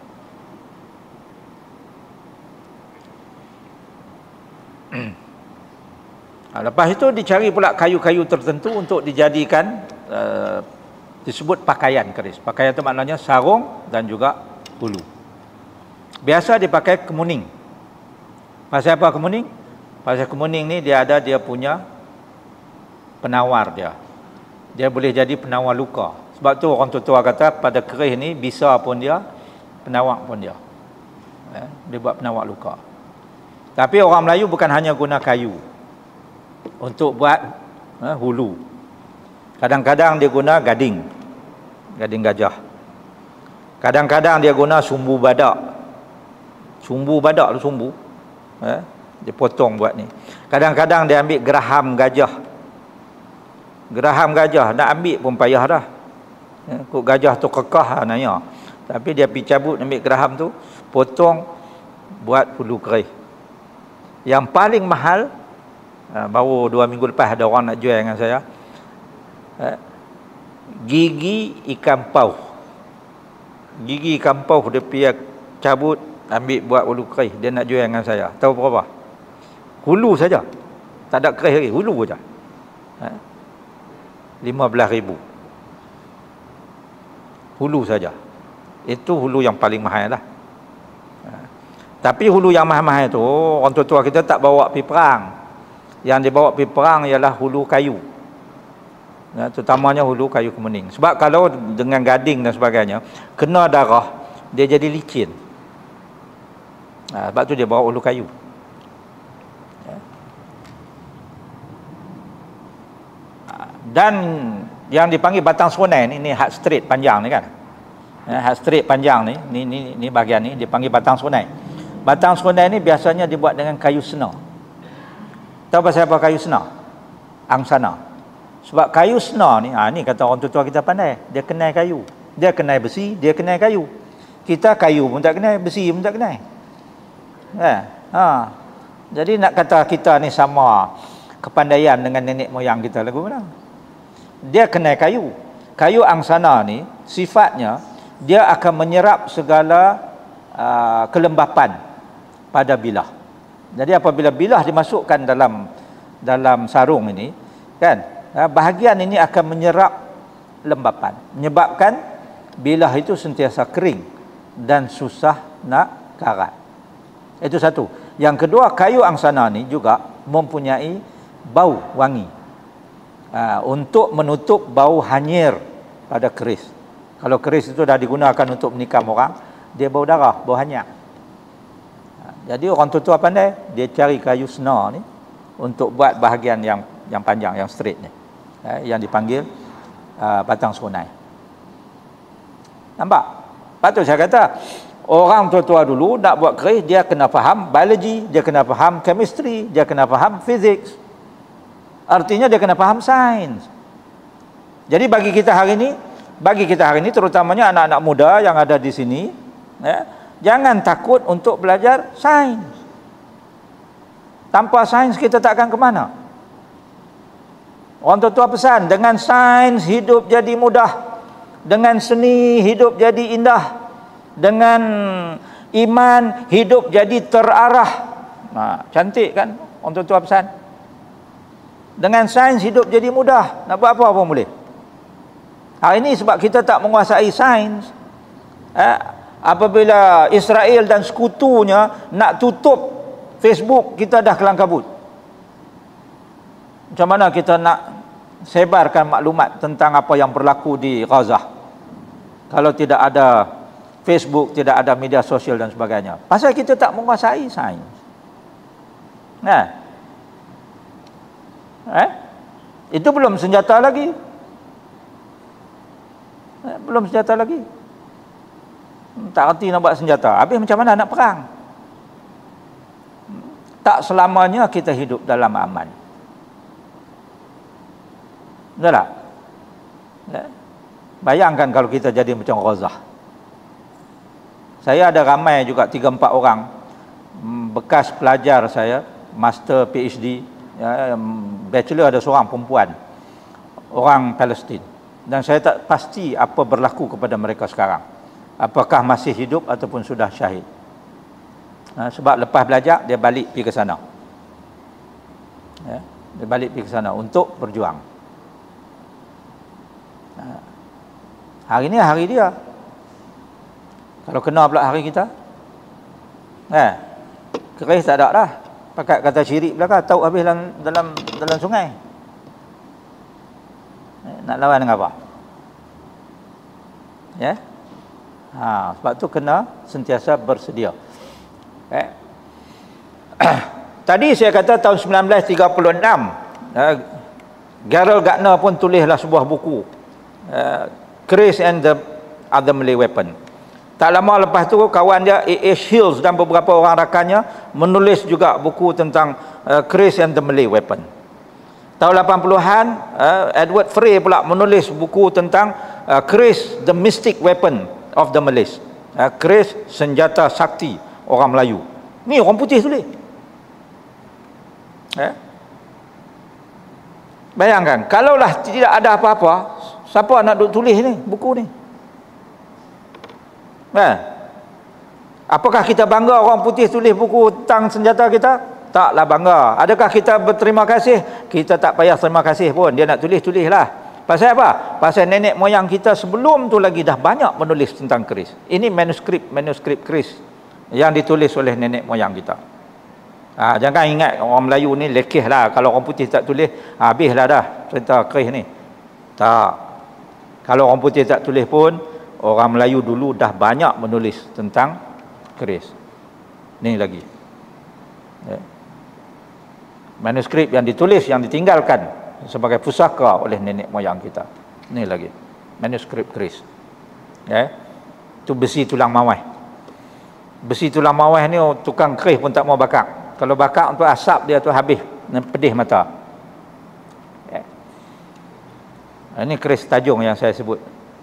Nah, lepas itu dicari pula kayu-kayu tertentu untuk dijadikan uh, disebut pakaian keris. Pakaian itu maknanya sarung dan juga hulu. Biasa dipakai kemuning. Pasal apa kemuning? Pasal kemuning ni dia ada dia punya penawar dia. Dia boleh jadi penawar luka. Sebab tu orang tua kata pada keris ni bisa pun dia, penawar pun dia. Eh, dia buat penawar luka. Tapi orang Melayu bukan hanya guna kayu untuk buat eh, hulu. Kadang-kadang dia guna gading. Gading gajah. Kadang-kadang dia guna sumbu badak. Sumbu badak tu sumbu. Eh, dia potong buat ni. Kadang-kadang dia ambil geraham gajah. Geraham gajah nak ambil pun payah dah. Eh, kok gajah tu kekah nanya. Tapi dia pergi cabut ambil geraham tu, potong buat hulu keris. Yang paling mahal, baru dua minggu lepas ada orang nak jual dengan saya, gigi ikan paus. Gigi ikan paus dia pergi cabut ambil buat hulu keris. Dia nak jual dengan saya. Tahu berapa? Hulu saja, tak ada keris lagi, hulu saja, lima belas ribu. Hulu saja. Itu hulu yang paling mahal lah. Tapi hulu yang mahal-mahal tu orang tua-tua kita tak bawa pergi perang. Yang dibawa pergi perang ialah hulu kayu. Ya, terutamanya hulu kayu kemuning. Sebab kalau dengan gading dan sebagainya kena darah, dia jadi licin. Nah, sebab tu dia bawa hulu kayu. Ya. Dan yang dipanggil batang seronai ni, ni hat straight panjang ni kan. Ya, hat straight panjang ni, ni ni ni bahagian ni dipanggil batang seronai. Batang seronai ni biasanya dibuat dengan kayu senar. Tahu pasal apa kayu senar? Angsana. Sebab kayu senar ni, ha, ni kata orang tua-tua kita pandai, dia kenai kayu. Dia kenai besi, dia kenai kayu. Kita kayu pun tak kenai, besi pun tak kenai. Ha. Ha. Jadi nak kata kita ni sama kepandaian dengan nenek moyang kita lagu mana? Dia kenai kayu. Kayu angsana ni sifatnya dia akan menyerap segala uh, kelembapan pada bilah. Jadi apabila bilah dimasukkan dalam dalam sarung ini, kan, bahagian ini akan menyerap lembapan, menyebabkan bilah itu sentiasa kering dan susah nak karat. Itu satu. Yang kedua, kayu angsana ni juga mempunyai bau wangi, ha, untuk menutup bau hanyir pada keris. Kalau keris itu dah digunakan untuk menikam orang, dia bau darah, bau hanyir. Jadi orang tua-tua pandai, dia cari kayu senar ni untuk buat bahagian yang yang panjang, yang straight ni, eh, yang dipanggil uh, batang seronai. Nampak? Patut saya kata Orang tua-tua dulu nak buat keris, dia kena faham biologi, dia kena faham chemistry, dia kena faham physics. Artinya dia kena faham sains. Jadi bagi kita hari ini, bagi kita hari ini terutamanya anak-anak muda yang ada di sini, ya, jangan takut untuk belajar sains. Tanpa sains kita tak akan ke mana. Orang tua-tua pesan, dengan sains hidup jadi mudah, dengan seni hidup jadi indah, dengan iman hidup jadi terarah. Nah, cantik kan orang tua-tua pesan. Dengan sains hidup jadi mudah, nak buat apa pun boleh. Hari ini sebab kita tak menguasai sains, eh, apabila Israel dan sekutunya nak tutup Facebook, kita dah kelang kabut. Macam mana kita nak sebarkan maklumat tentang apa yang berlaku di Gaza kalau tidak ada Facebook, tidak ada media sosial dan sebagainya? Pasal kita tak menguasai sains. Nah, eh? Itu belum senjata lagi. Eh, belum senjata lagi. Tak erti nak buat senjata. Habis macam mana nak perang? Tak selamanya kita hidup dalam aman. Betul tak? Ya. Bayangkan kalau kita jadi macam Gaza. Saya ada ramai juga tiga empat orang bekas pelajar saya, master P H D, ya, bachelor ada seorang perempuan, orang Palestin. Dan saya tak pasti apa berlaku kepada mereka sekarang. Apakah masih hidup ataupun sudah syahid. Ha, sebab lepas belajar dia balik pergi ke sana. Ya, dia balik pergi ke sana untuk berjuang. Hari ni hari dia. Kalau kena pula hari kita, eh, keris tak ada dah. Pakai kata syirik belakang, tahu habis dalam dalam, dalam sungai. Eh, nak lawan dengan apa? Ya. Ha, sebab tu kena sentiasa bersedia. Eh. Tadi saya kata tahun sembilan belas tiga puluh enam, eh, Gerald Gardner pun tulislah sebuah buku, uh, Chris and the Other Malay Weapon. Tak lama lepas tu kawan dia A H Hills dan beberapa orang rakannya menulis juga buku tentang uh, Chris and the Malay Weapon. Tahun lapan puluhan, uh, Edward Frey pula menulis buku tentang uh, Chris the Mystic Weapon of the Malays. Uh, Chris senjata sakti orang Melayu. Ni orang putih tulis. Eh? Bayangkan, kalaulah tidak ada apa-apa, siapa nak duk tulis ni, buku ni? Eh? Apakah kita bangga orang putih tulis buku tentang senjata kita? Taklah bangga. Adakah kita berterima kasih? Kita tak payah terima kasih pun. Dia nak tulis, tulislah. Pasal apa? Pasal nenek moyang kita sebelum tu lagi dah banyak menulis tentang keris. Ini manuskrip, manuskrip keris yang ditulis oleh nenek moyang kita. Ha, jangan ingat orang Melayu ni lekeh lah. Kalau orang putih tak tulis, habislah dah cerita keris ni. Tak. Kalau orang putih tak tulis pun, orang Melayu dulu dah banyak menulis tentang keris. Ni lagi. Ya. Manuskrip yang ditulis, yang ditinggalkan sebagai pusaka oleh nenek moyang kita. Ni lagi. Manuskrip keris. Ya. Itu besi tulang mawai. Besi tulang mawai ni tukang keris pun tak mau bakar. Kalau bakar untuk asap dia tu habis, pedih mata. Ya. Ini keris tajung yang saya sebut.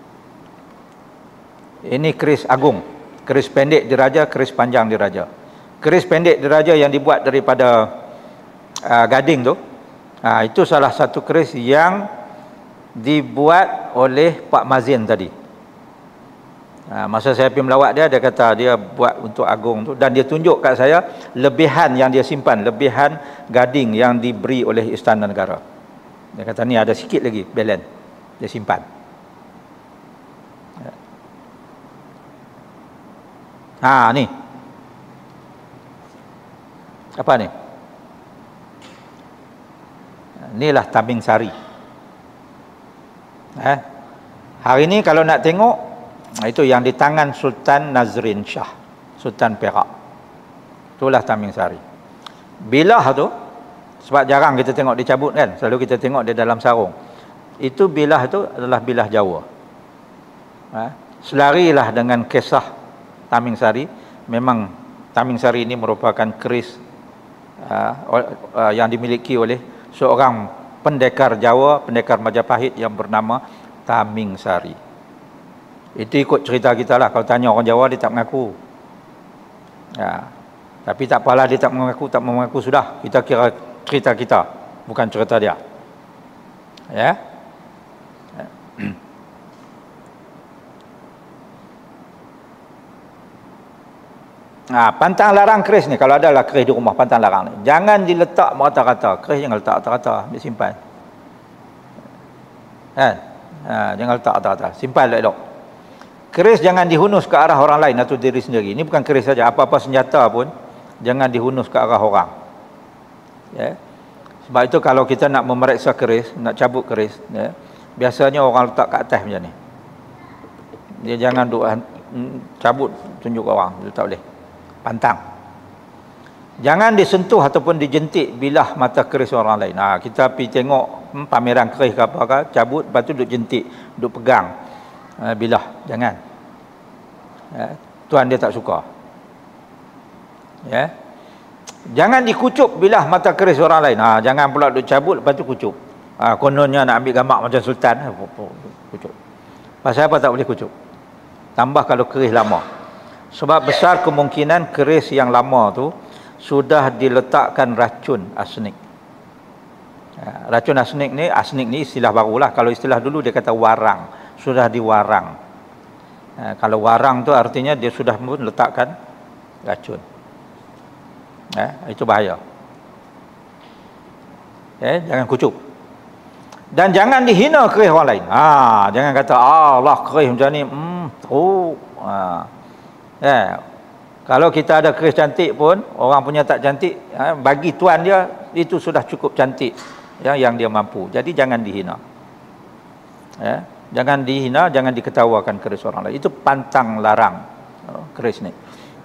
Ini keris agung. Keris pendek diraja, keris panjang diraja. Keris pendek diraja yang dibuat daripada uh, gading tu, uh, itu salah satu keris yang dibuat oleh Pak Mazin tadi. Ha, masa saya pergi melawat dia, dia kata dia buat untuk agung tu, dan dia tunjuk kat saya lebihan yang dia simpan, lebihan gading yang diberi oleh Istana Negara. Dia kata ni ada sikit lagi balance, dia simpan. Ha ni. Apa ni? Inilah tabing sari. Eh? Hari ni kalau nak tengok, itu yang di tangan Sultan Nazrin Shah, Sultan Perak. Itulah taming sari. Bilah tu, sebab jarang kita tengok dicabut kan, selalu kita tengok dia dalam sarung. Itu bilah tu adalah bilah Jawa. Ha? Selarilah dengan kisah Taming Sari. Memang Taming Sari ini merupakan keris uh, uh, yang dimiliki oleh seorang pendekar Jawa, pendekar Majapahit yang bernama Taming Sari. Itu ikut cerita kita lah. Kalau tanya orang Jawa, dia tak mengaku. Ya. Tapi tak apalah, dia tak mengaku, tak mengaku sudah. Kita kira cerita kita, bukan cerita dia. Ya. Nah, pantang larang keris ni, kalau ada lah keris di rumah, pantang larang ni, jangan diletak merata-rata. Keris jangan letak rata-rata, dia simpan. Kan? Ha, jangan letak rata-rata, simpan elok. Keris jangan dihunus ke arah orang lain atau diri sendiri. Ini bukan keris saja, apa-apa senjata pun jangan dihunus ke arah orang. Ya. Sebab itu kalau kita nak memeriksa keris, nak cabut keris, ya, biasanya orang letak kat atas macam ni. Dia jangan duk cabut tunjuk orang, dia tak boleh. Pantang. Jangan disentuh ataupun dijentik bilah mata keris orang lain. Ha, kita pergi tengok hmm, pameran keris ke apa ke, cabut, lepas tu duk jentik, duk pegang. Ha, bilah, jangan. Ya, tuan dia tak suka. Ya. Jangan dikucup bilah mata keris orang lain. Ha, jangan pula duk cabut, lepas tu kucup. Ha, kononnya nak ambil gambar macam sultan, kucup. Pasal apa tak boleh kucup? Tambah kalau keris lama. Sebab besar kemungkinan keris yang lama tu sudah diletakkan racun arsenic. Ya, racun arsenic ni, arsenic ni istilah barulah. Kalau istilah dulu dia kata warang, sudah diwarang. Ya, kalau warang tu artinya dia sudah pun letakkan racun. Ya, itu bahaya. Ya, jangan kucup. Dan jangan dihina keris orang lain. Ha, jangan kata Allah keris macam ni, hmm, teruk. Ha. Ya. Kalau kita ada keris cantik pun, orang punya tak cantik, ha, bagi tuan dia itu sudah cukup cantik, ya, yang dia mampu. Jadi jangan dihina. Ya. Jangan dihina, jangan diketawakan keris orang lain. Itu pantang larang oh, keris ni.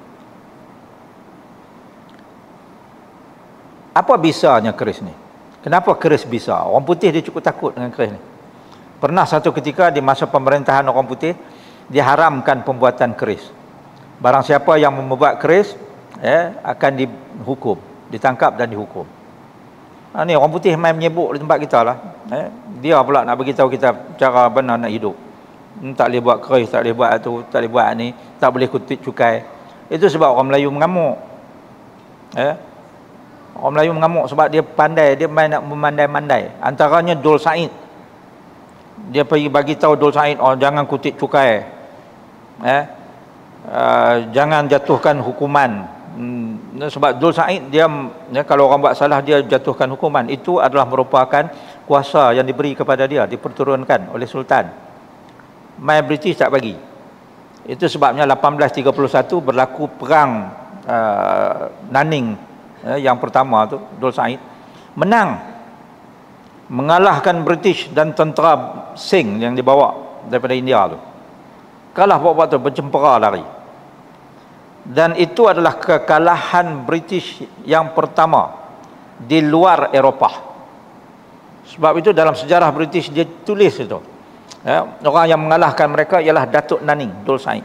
Apa bisanya keris ni? Kenapa keris bisa? Orang putih dia cukup takut dengan keris ni. Pernah satu ketika di masa pemerintahan orang putih, diharamkan pembuatan keris. Barang siapa yang membuat keris, ya, akan dihukum, ditangkap dan dihukum. Ha, ni orang putih main menyebuk di tempat kita lah. Eh, dia pula nak beritahu kita cara benar nak hidup. Hmm, tak boleh buat keris, tak boleh buat tu, tak boleh buat ni, tak boleh kutip cukai. Itu sebab orang Melayu mengamuk. Eh, orang Melayu mengamuk sebab dia pandai, dia main nak memandai-mandai. Antaranya Dul Said. Dia pergi bagi tahu Dul Said, oh jangan kutip cukai. Eh, Uh, jangan jatuhkan hukuman. Hmm, sebab Dul Said dia, ya, kalau orang buat salah dia jatuhkan hukuman. Itu adalah merupakan kuasa yang diberi kepada dia, diperturunkan oleh sultan. My British tak bagi. Itu sebabnya lapan belas tiga puluh satu berlaku perang uh, Naning, ya, yang pertama tu Dul Said menang, mengalahkan British dan tentera Sing yang dibawa daripada India tu. Kalah bawa tu, bercempera lari. Dan itu adalah kekalahan British yang pertama di luar Eropah. Sebab itu dalam sejarah British dia tulis itu, ya, orang yang mengalahkan mereka ialah Datuk Naning, Dul Said.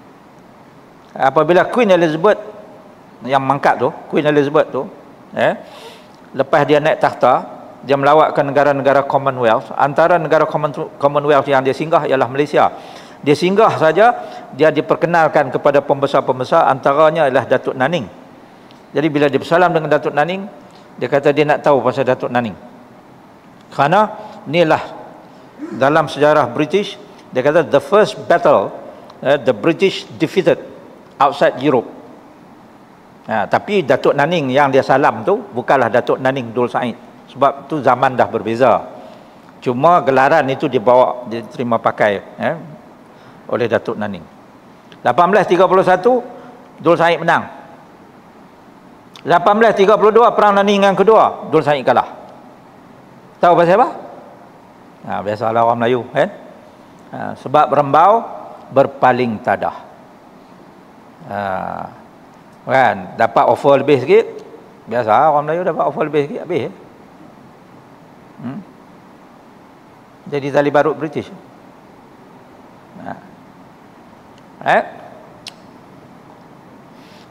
Apabila Queen Elizabeth yang mangkat tu, Queen Elizabeth tu, ya, lepas dia naik takhta, dia melawat ke negara-negara Commonwealth. Antara negara Commonwealth yang dia singgah ialah Malaysia. Dia singgah saja, dia diperkenalkan kepada pembesar-pembesar, antaranya adalah Datuk Naning. Jadi bila dia bersalam dengan Datuk Naning, dia kata dia nak tahu pasal Datuk Naning. Kerana inilah dalam sejarah British, dia kata the first battle uh, the British defeated outside Europe. Nah, tapi Datuk Naning yang dia salam tu bukanlah Datuk Naning Dul Said. Sebab tu zaman dah berbeza. Cuma gelaran itu dibawa, diterima pakai, eh, oleh Datuk Naning. lapan belas tiga puluh satu Dul Said menang. lapan belas tiga puluh dua perang Naning yang kedua, Dul Said kalah. Tahu pasal apa? Nah, biasalah orang Melayu, kan? Ha, sebab rembau berpaling tadah. Ha, kan? Dapat offer lebih sikit. Biasa orang Melayu dapat offer lebih sikit, habis. Hmm? Jadi tali barut British. Ha. Eh?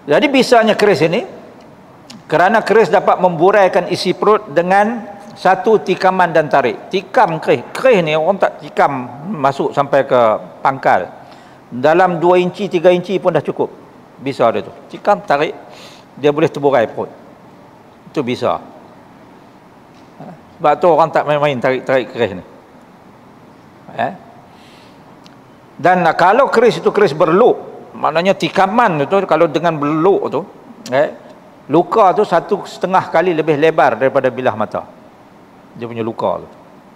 Jadi bisanya keris ini, kerana keris dapat memburaikan isi perut dengan satu tikaman dan tarik. Tikam keris. Keris ni orang tak tikam masuk sampai ke pangkal. Dalam dua inci, tiga inci pun dah cukup. Bisa dia tu. Tikam, tarik, dia boleh terburai perut. Itu bisa. Sebab tu orang tak main-main tarik-tarik keris ni. Eh? Dan kalau keris itu keris berluk, maknanya tikaman itu kalau dengan berluk tu, eh, luka tu satu setengah kali lebih lebar daripada bilah mata. Dia punya luka tu.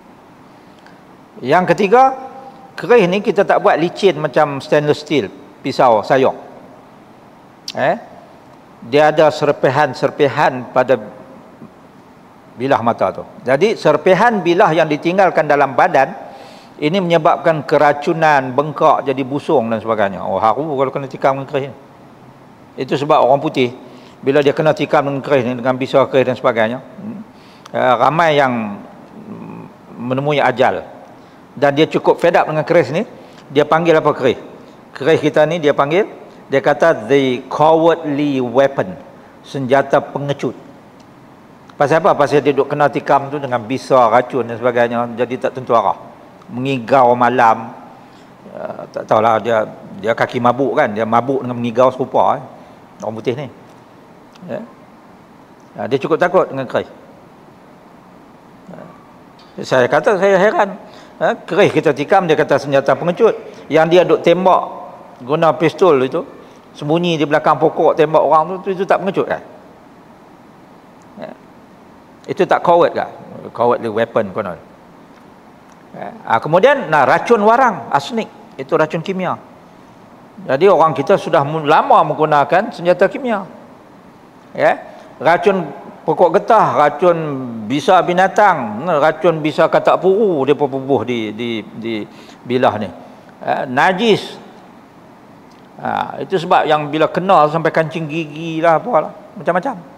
Yang ketiga, keris ni kita tak buat licin macam stainless steel, pisau sayong. Eh? Dia ada serpihan-serpihan pada bilah mata tu. Jadi serpihan bilah yang ditinggalkan dalam badan ini menyebabkan keracunan, bengkak, jadi busung dan sebagainya. Oh, haru kalau kena tikam dengan keris ni. Itu sebab orang putih bila dia kena tikam dengan keris ni, dengan pisau keris dan sebagainya, uh, ramai yang menemui ajal. Dan dia cukup fed up dengan keris ni, dia panggil apa keris? Keris kita ni dia panggil, dia kata the cowardly weapon, senjata pengecut. Pasal apa? Pasal dia duduk kena tikam tu dengan bisa, racun dan sebagainya, jadi tak tentu arah. Mengigau malam, uh, tak tahulah dia dia kaki mabuk kan, dia mabuk dengan mengigau serupa eh. Orang putih ni. Ya. Uh, dia cukup takut dengan keris. Uh, saya kata saya heran. Uh, keris kita tikam dia kata senjata pengecut. Yang dia duk tembak guna pistol itu, sembunyi di belakang pokok tembak orang tu, itu tak pengecut kan? Ya. Itu tak coward kan? Cowardly weapon konon. Ya. Ha, kemudian nah racun warang, arsenic, itu racun kimia. Jadi orang kita sudah lama menggunakan senjata kimia. Ya. Racun pokok getah, racun bisa binatang, racun bisa katak puru dia pubuh di di di bilah ni. Ya. Najis. Ha, itu sebab yang bila kena sampai kancing gigi lah apalah, macam-macam.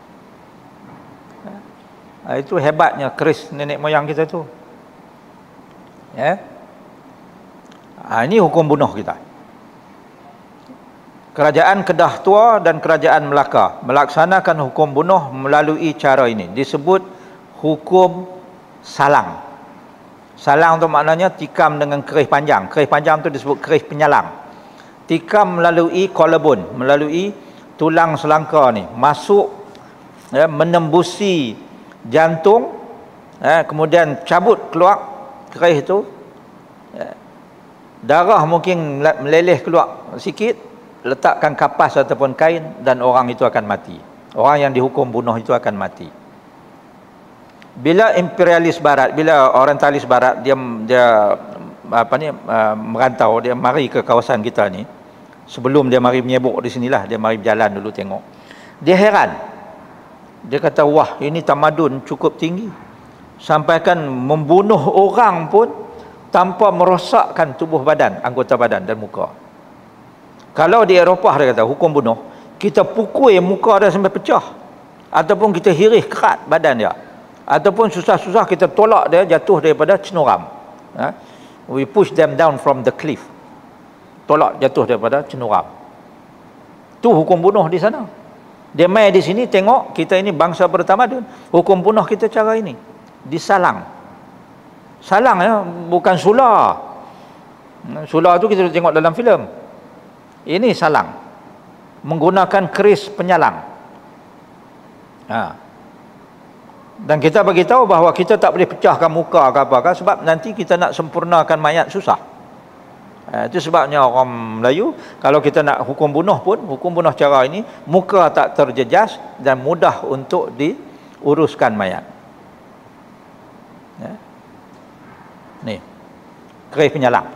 Ha, itu hebatnya keris nenek moyang kita tu. Ya. Ha, ini hukum bunuh kita. Kerajaan Kedah Tua dan Kerajaan Melaka melaksanakan hukum bunuh melalui cara ini. Disebut hukum salang. Salang tu maknanya tikam dengan keris panjang. Keris panjang tu disebut keris penyalang. Tikam melalui collarbone, melalui tulang selangka ni, masuk ya, menembusi jantung, eh, kemudian cabut keluar keris itu, eh, darah mungkin meleleh keluar sikit, letakkan kapas ataupun kain dan orang itu akan mati. Orang yang dihukum bunuh itu akan mati. Bila imperialis barat, bila orientalis barat dia dia apa ni uh, merantau, dia mari ke kawasan kita ni, sebelum dia mari menyebuk di sinilah, dia mari berjalan dulu tengok. Dia heran. Dia kata, wah ini tamadun cukup tinggi. Sampaikan membunuh orang pun tanpa merosakkan tubuh badan, anggota badan dan muka. Kalau di Eropah dia kata, hukum bunuh, kita pukul muka dia sampai pecah. Ataupun kita hirih kerat badan dia. Ataupun susah-susah kita tolak dia jatuh daripada cenderam. Ha? We push them down from the cliff. Tolak jatuh daripada cenderam. Tu hukum bunuh di sana. Dia mai di sini tengok kita ini bangsa bertamadun. Hukum bunuh kita cara ini. Disalang. Salang ya, bukan sula. Sula tu kita tengok dalam filem. Ini salang. Menggunakan keris penyalang. Ha. Dan kita bagi tahu bahawa kita tak boleh pecahkan muka ke apa, sebab nanti kita nak sempurnakan mayat susah. Ha, itu sebabnya orang Melayu kalau kita nak hukum bunuh pun, hukum bunuh cara ini muka tak terjejas dan mudah untuk diuruskan mayat. Ya. Ni keris penyalang.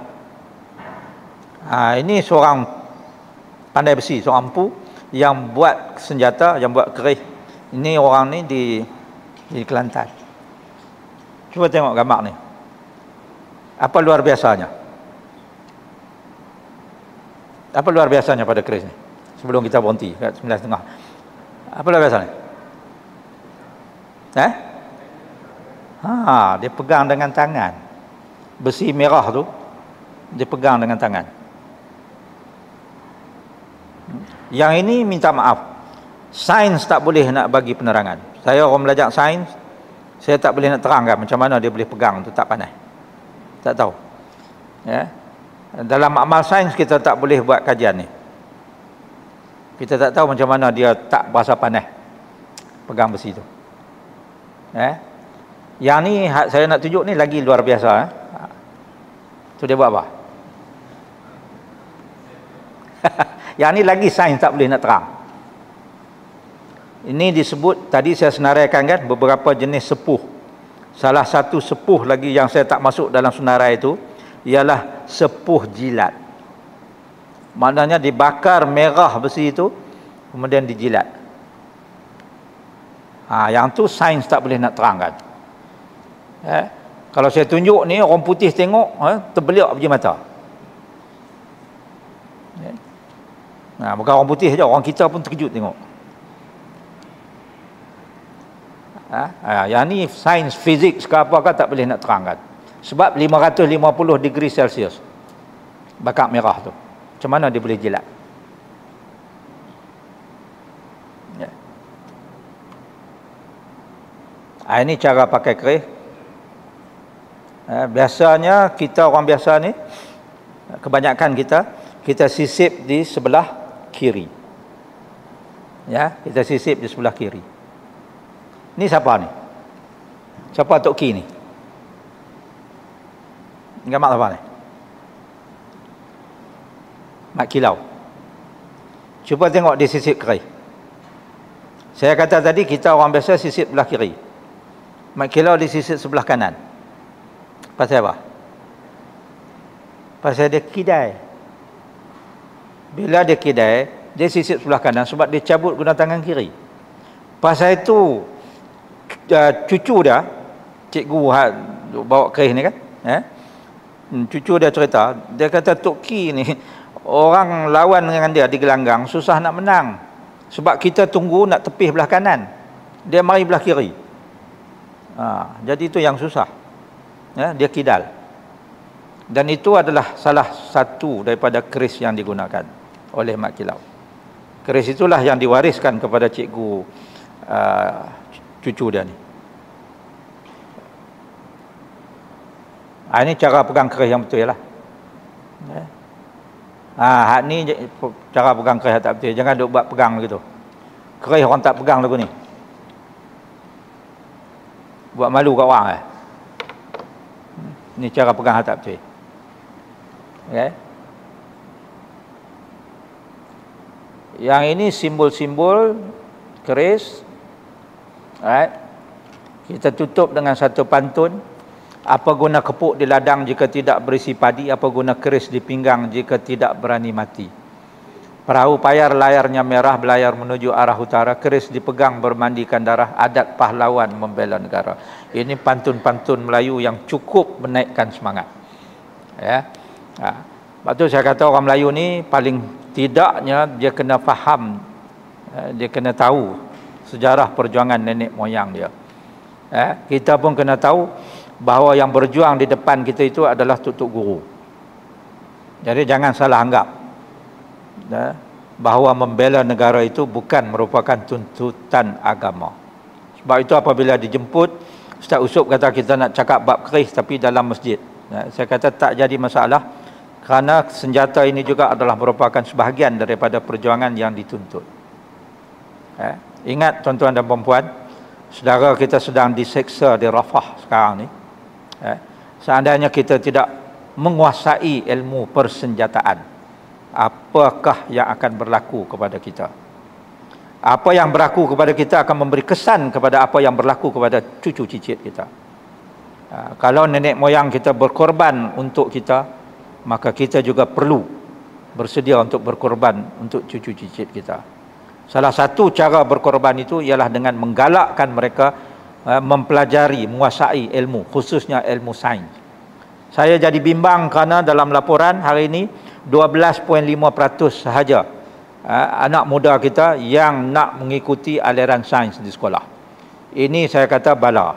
Ha, ini seorang pandai besi, seorang empu yang buat senjata, yang buat keris. Ini orang ni di di Kelantan. Cuba tengok gambar ni. Apa luar biasanya? Apa luar biasanya pada keris ni? Sebelum kita berhenti kat sembilan setengah. Apa luar biasanya? Eh? Ha, dia pegang dengan tangan. Besi merah tu dia pegang dengan tangan. Yang ini minta maaf. Sains tak boleh nak bagi penerangan. Saya orang belajar sains, saya tak boleh nak terangkan macam mana dia boleh pegang tu, tak pandai. Tak tahu. Ya. Dalam amal sains kita tak boleh buat kajian ni. Kita tak tahu macam mana dia tak berasa pandai pegang besi tu. Eh? Yang ni saya nak tunjuk ni lagi luar biasa. Eh? Tu dia buat apa? Yang ni lagi sains tak boleh nak terang. Ini disebut, tadi saya senaraikan kan, beberapa jenis sepuh. Salah satu sepuh lagi yang saya tak masuk dalam senarai itu ialah sepuh jilat. Maknanya dibakar merah besi itu, kemudian dijilat. Ha, yang tu sains tak boleh nak terangkan. Eh? Kalau saya tunjuk ni, orang putih tengok, eh, terbeliak biji mata. Eh? Nah, bukan orang putih saja, orang kita pun terkejut tengok. Ha? Ha, yang ni sains fizik ke apakah tak boleh nak terangkan. Sebab lima ratus lima puluh degree Celsius bakar merah tu. Macam mana dia boleh jilat? Ya. Ha, ini cara pakai kerih. Ha, biasanya kita orang biasa ni, kebanyakan kita, kita sisip di sebelah kiri. Ya, kita sisip di sebelah kiri. Ni siapa ni? Siapa Tok Ki ni? Gambar apa ni? Mak Kilau. Cuba tengok di sisip kiri. Saya kata tadi kita orang biasa sisip sebelah kiri. Mak Kilau di sisip sebelah kanan. Pasal apa? Pasal dia kidai. Bila dia kidai, dia sisip sebelah kanan sebab dia cabut guna tangan kiri. Pasal itu uh, cucu dia, cikgu bawa kerih ni kan, eh? Cucu dia cerita, dia kata Tok Ki ni orang lawan dengan dia di gelanggang susah nak menang sebab kita tunggu nak tepih belah kanan, dia mari belah kiri. Ha, jadi itu yang susah, ya, dia kidal. Dan itu adalah salah satu daripada keris yang digunakan oleh Mak Kilau. Keris itulah yang diwariskan kepada cikgu uh, cucu dia ni. Ha, ini cara pegang keris yang betul lah. Ya. Ha, hak ni cara pegang keris tak betul. Jangan duk buat pegang begitu. Keris orang tak pegang lagu ni. Buat malu kat orang eh. Ni cara pegang tak betul. Okay. Yang ini simbol-simbol keris. Alright. Kita tutup dengan satu pantun. Apa guna kepuk di ladang jika tidak berisi padi? Apa guna keris di pinggang jika tidak berani mati? Perahu payar layarnya merah belayar menuju arah utara. Keris dipegang bermandikan darah. Adat pahlawan membela negara. Ini pantun-pantun Melayu yang cukup menaikkan semangat. Ya. Ha. Sebab tu saya kata orang Melayu ni paling tidaknya dia kena faham, dia kena tahu sejarah perjuangan nenek moyang dia. Ya. Kita pun kena tahu bahawa yang berjuang di depan kita itu adalah tok-tok guru. Jadi jangan salah anggap ya, bahawa membela negara itu bukan merupakan tuntutan agama. Sebab itu apabila dijemput, Ustaz Usop kata kita nak cakap bab keris tapi dalam masjid. Ya, saya kata tak jadi masalah kerana senjata ini juga adalah merupakan sebahagian daripada perjuangan yang dituntut. Ya, ingat tuan-tuan dan puan-puan, saudara kita sedang diseksa di Rafah sekarang ni. Eh, seandainya kita tidak menguasai ilmu persenjataan, apakah yang akan berlaku kepada kita? Apa yang berlaku kepada kita akan memberi kesan kepada apa yang berlaku kepada cucu cicit kita. Ha, kalau nenek moyang kita berkorban untuk kita, maka kita juga perlu bersedia untuk berkorban untuk cucu cicit kita. Salah satu cara berkorban itu ialah dengan menggalakkan mereka mempelajari, menguasai ilmu, khususnya ilmu sains. Saya jadi bimbang kerana dalam laporan hari ini dua belas perpuluhan lima peratus sahaja anak muda kita yang nak mengikuti aliran sains di sekolah. Ini saya kata bala.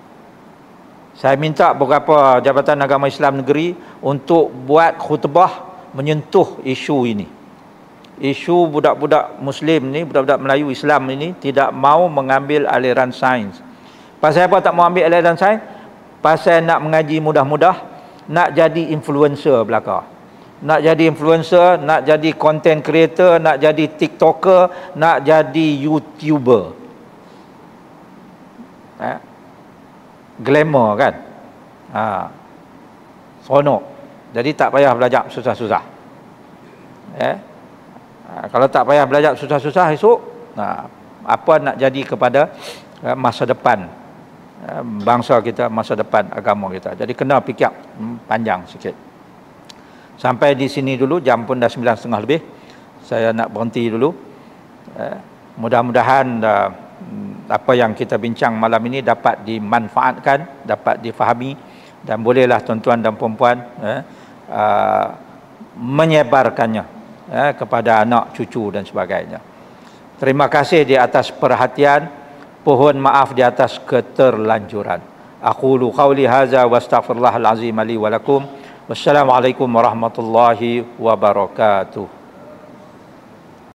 Saya minta beberapa Jabatan Agama Islam Negeri untuk buat khutbah menyentuh isu ini. Isu budak-budak Muslim ni, budak-budak Melayu Islam ini tidak mau mengambil aliran sains. Pasal apa tak mau ambil aliran sains? Pasal nak mengaji mudah-mudah, nak jadi influencer belaka. Nak jadi influencer, nak jadi content creator, nak jadi TikToker, nak jadi YouTuber. Eh? Glamour kan? Ha. Seronok. Jadi tak payah belajar susah-susah. Eh? Ha, kalau tak payah belajar susah-susah esok, nah, apa nak jadi kepada uh, masa depan uh, bangsa kita, masa depan agama kita. Jadi kena fikir hmm, panjang sikit. Sampai di sini dulu, jam pun dah sembilan tiga puluh lebih. Saya nak berhenti dulu. Uh, mudah-mudahan uh, apa yang kita bincang malam ini dapat dimanfaatkan, dapat difahami, dan bolehlah tuan-tuan dan puan-puan uh, uh, menyebarkannya Ya, kepada anak, cucu dan sebagainya. Terima kasih di atas perhatian. Pohon maaf di atas keterlanjuran. Aqulu qawli hadza wa astaghfirullahal azim li wa lakum. Wassalamualaikum warahmatullahi wabarakatuh.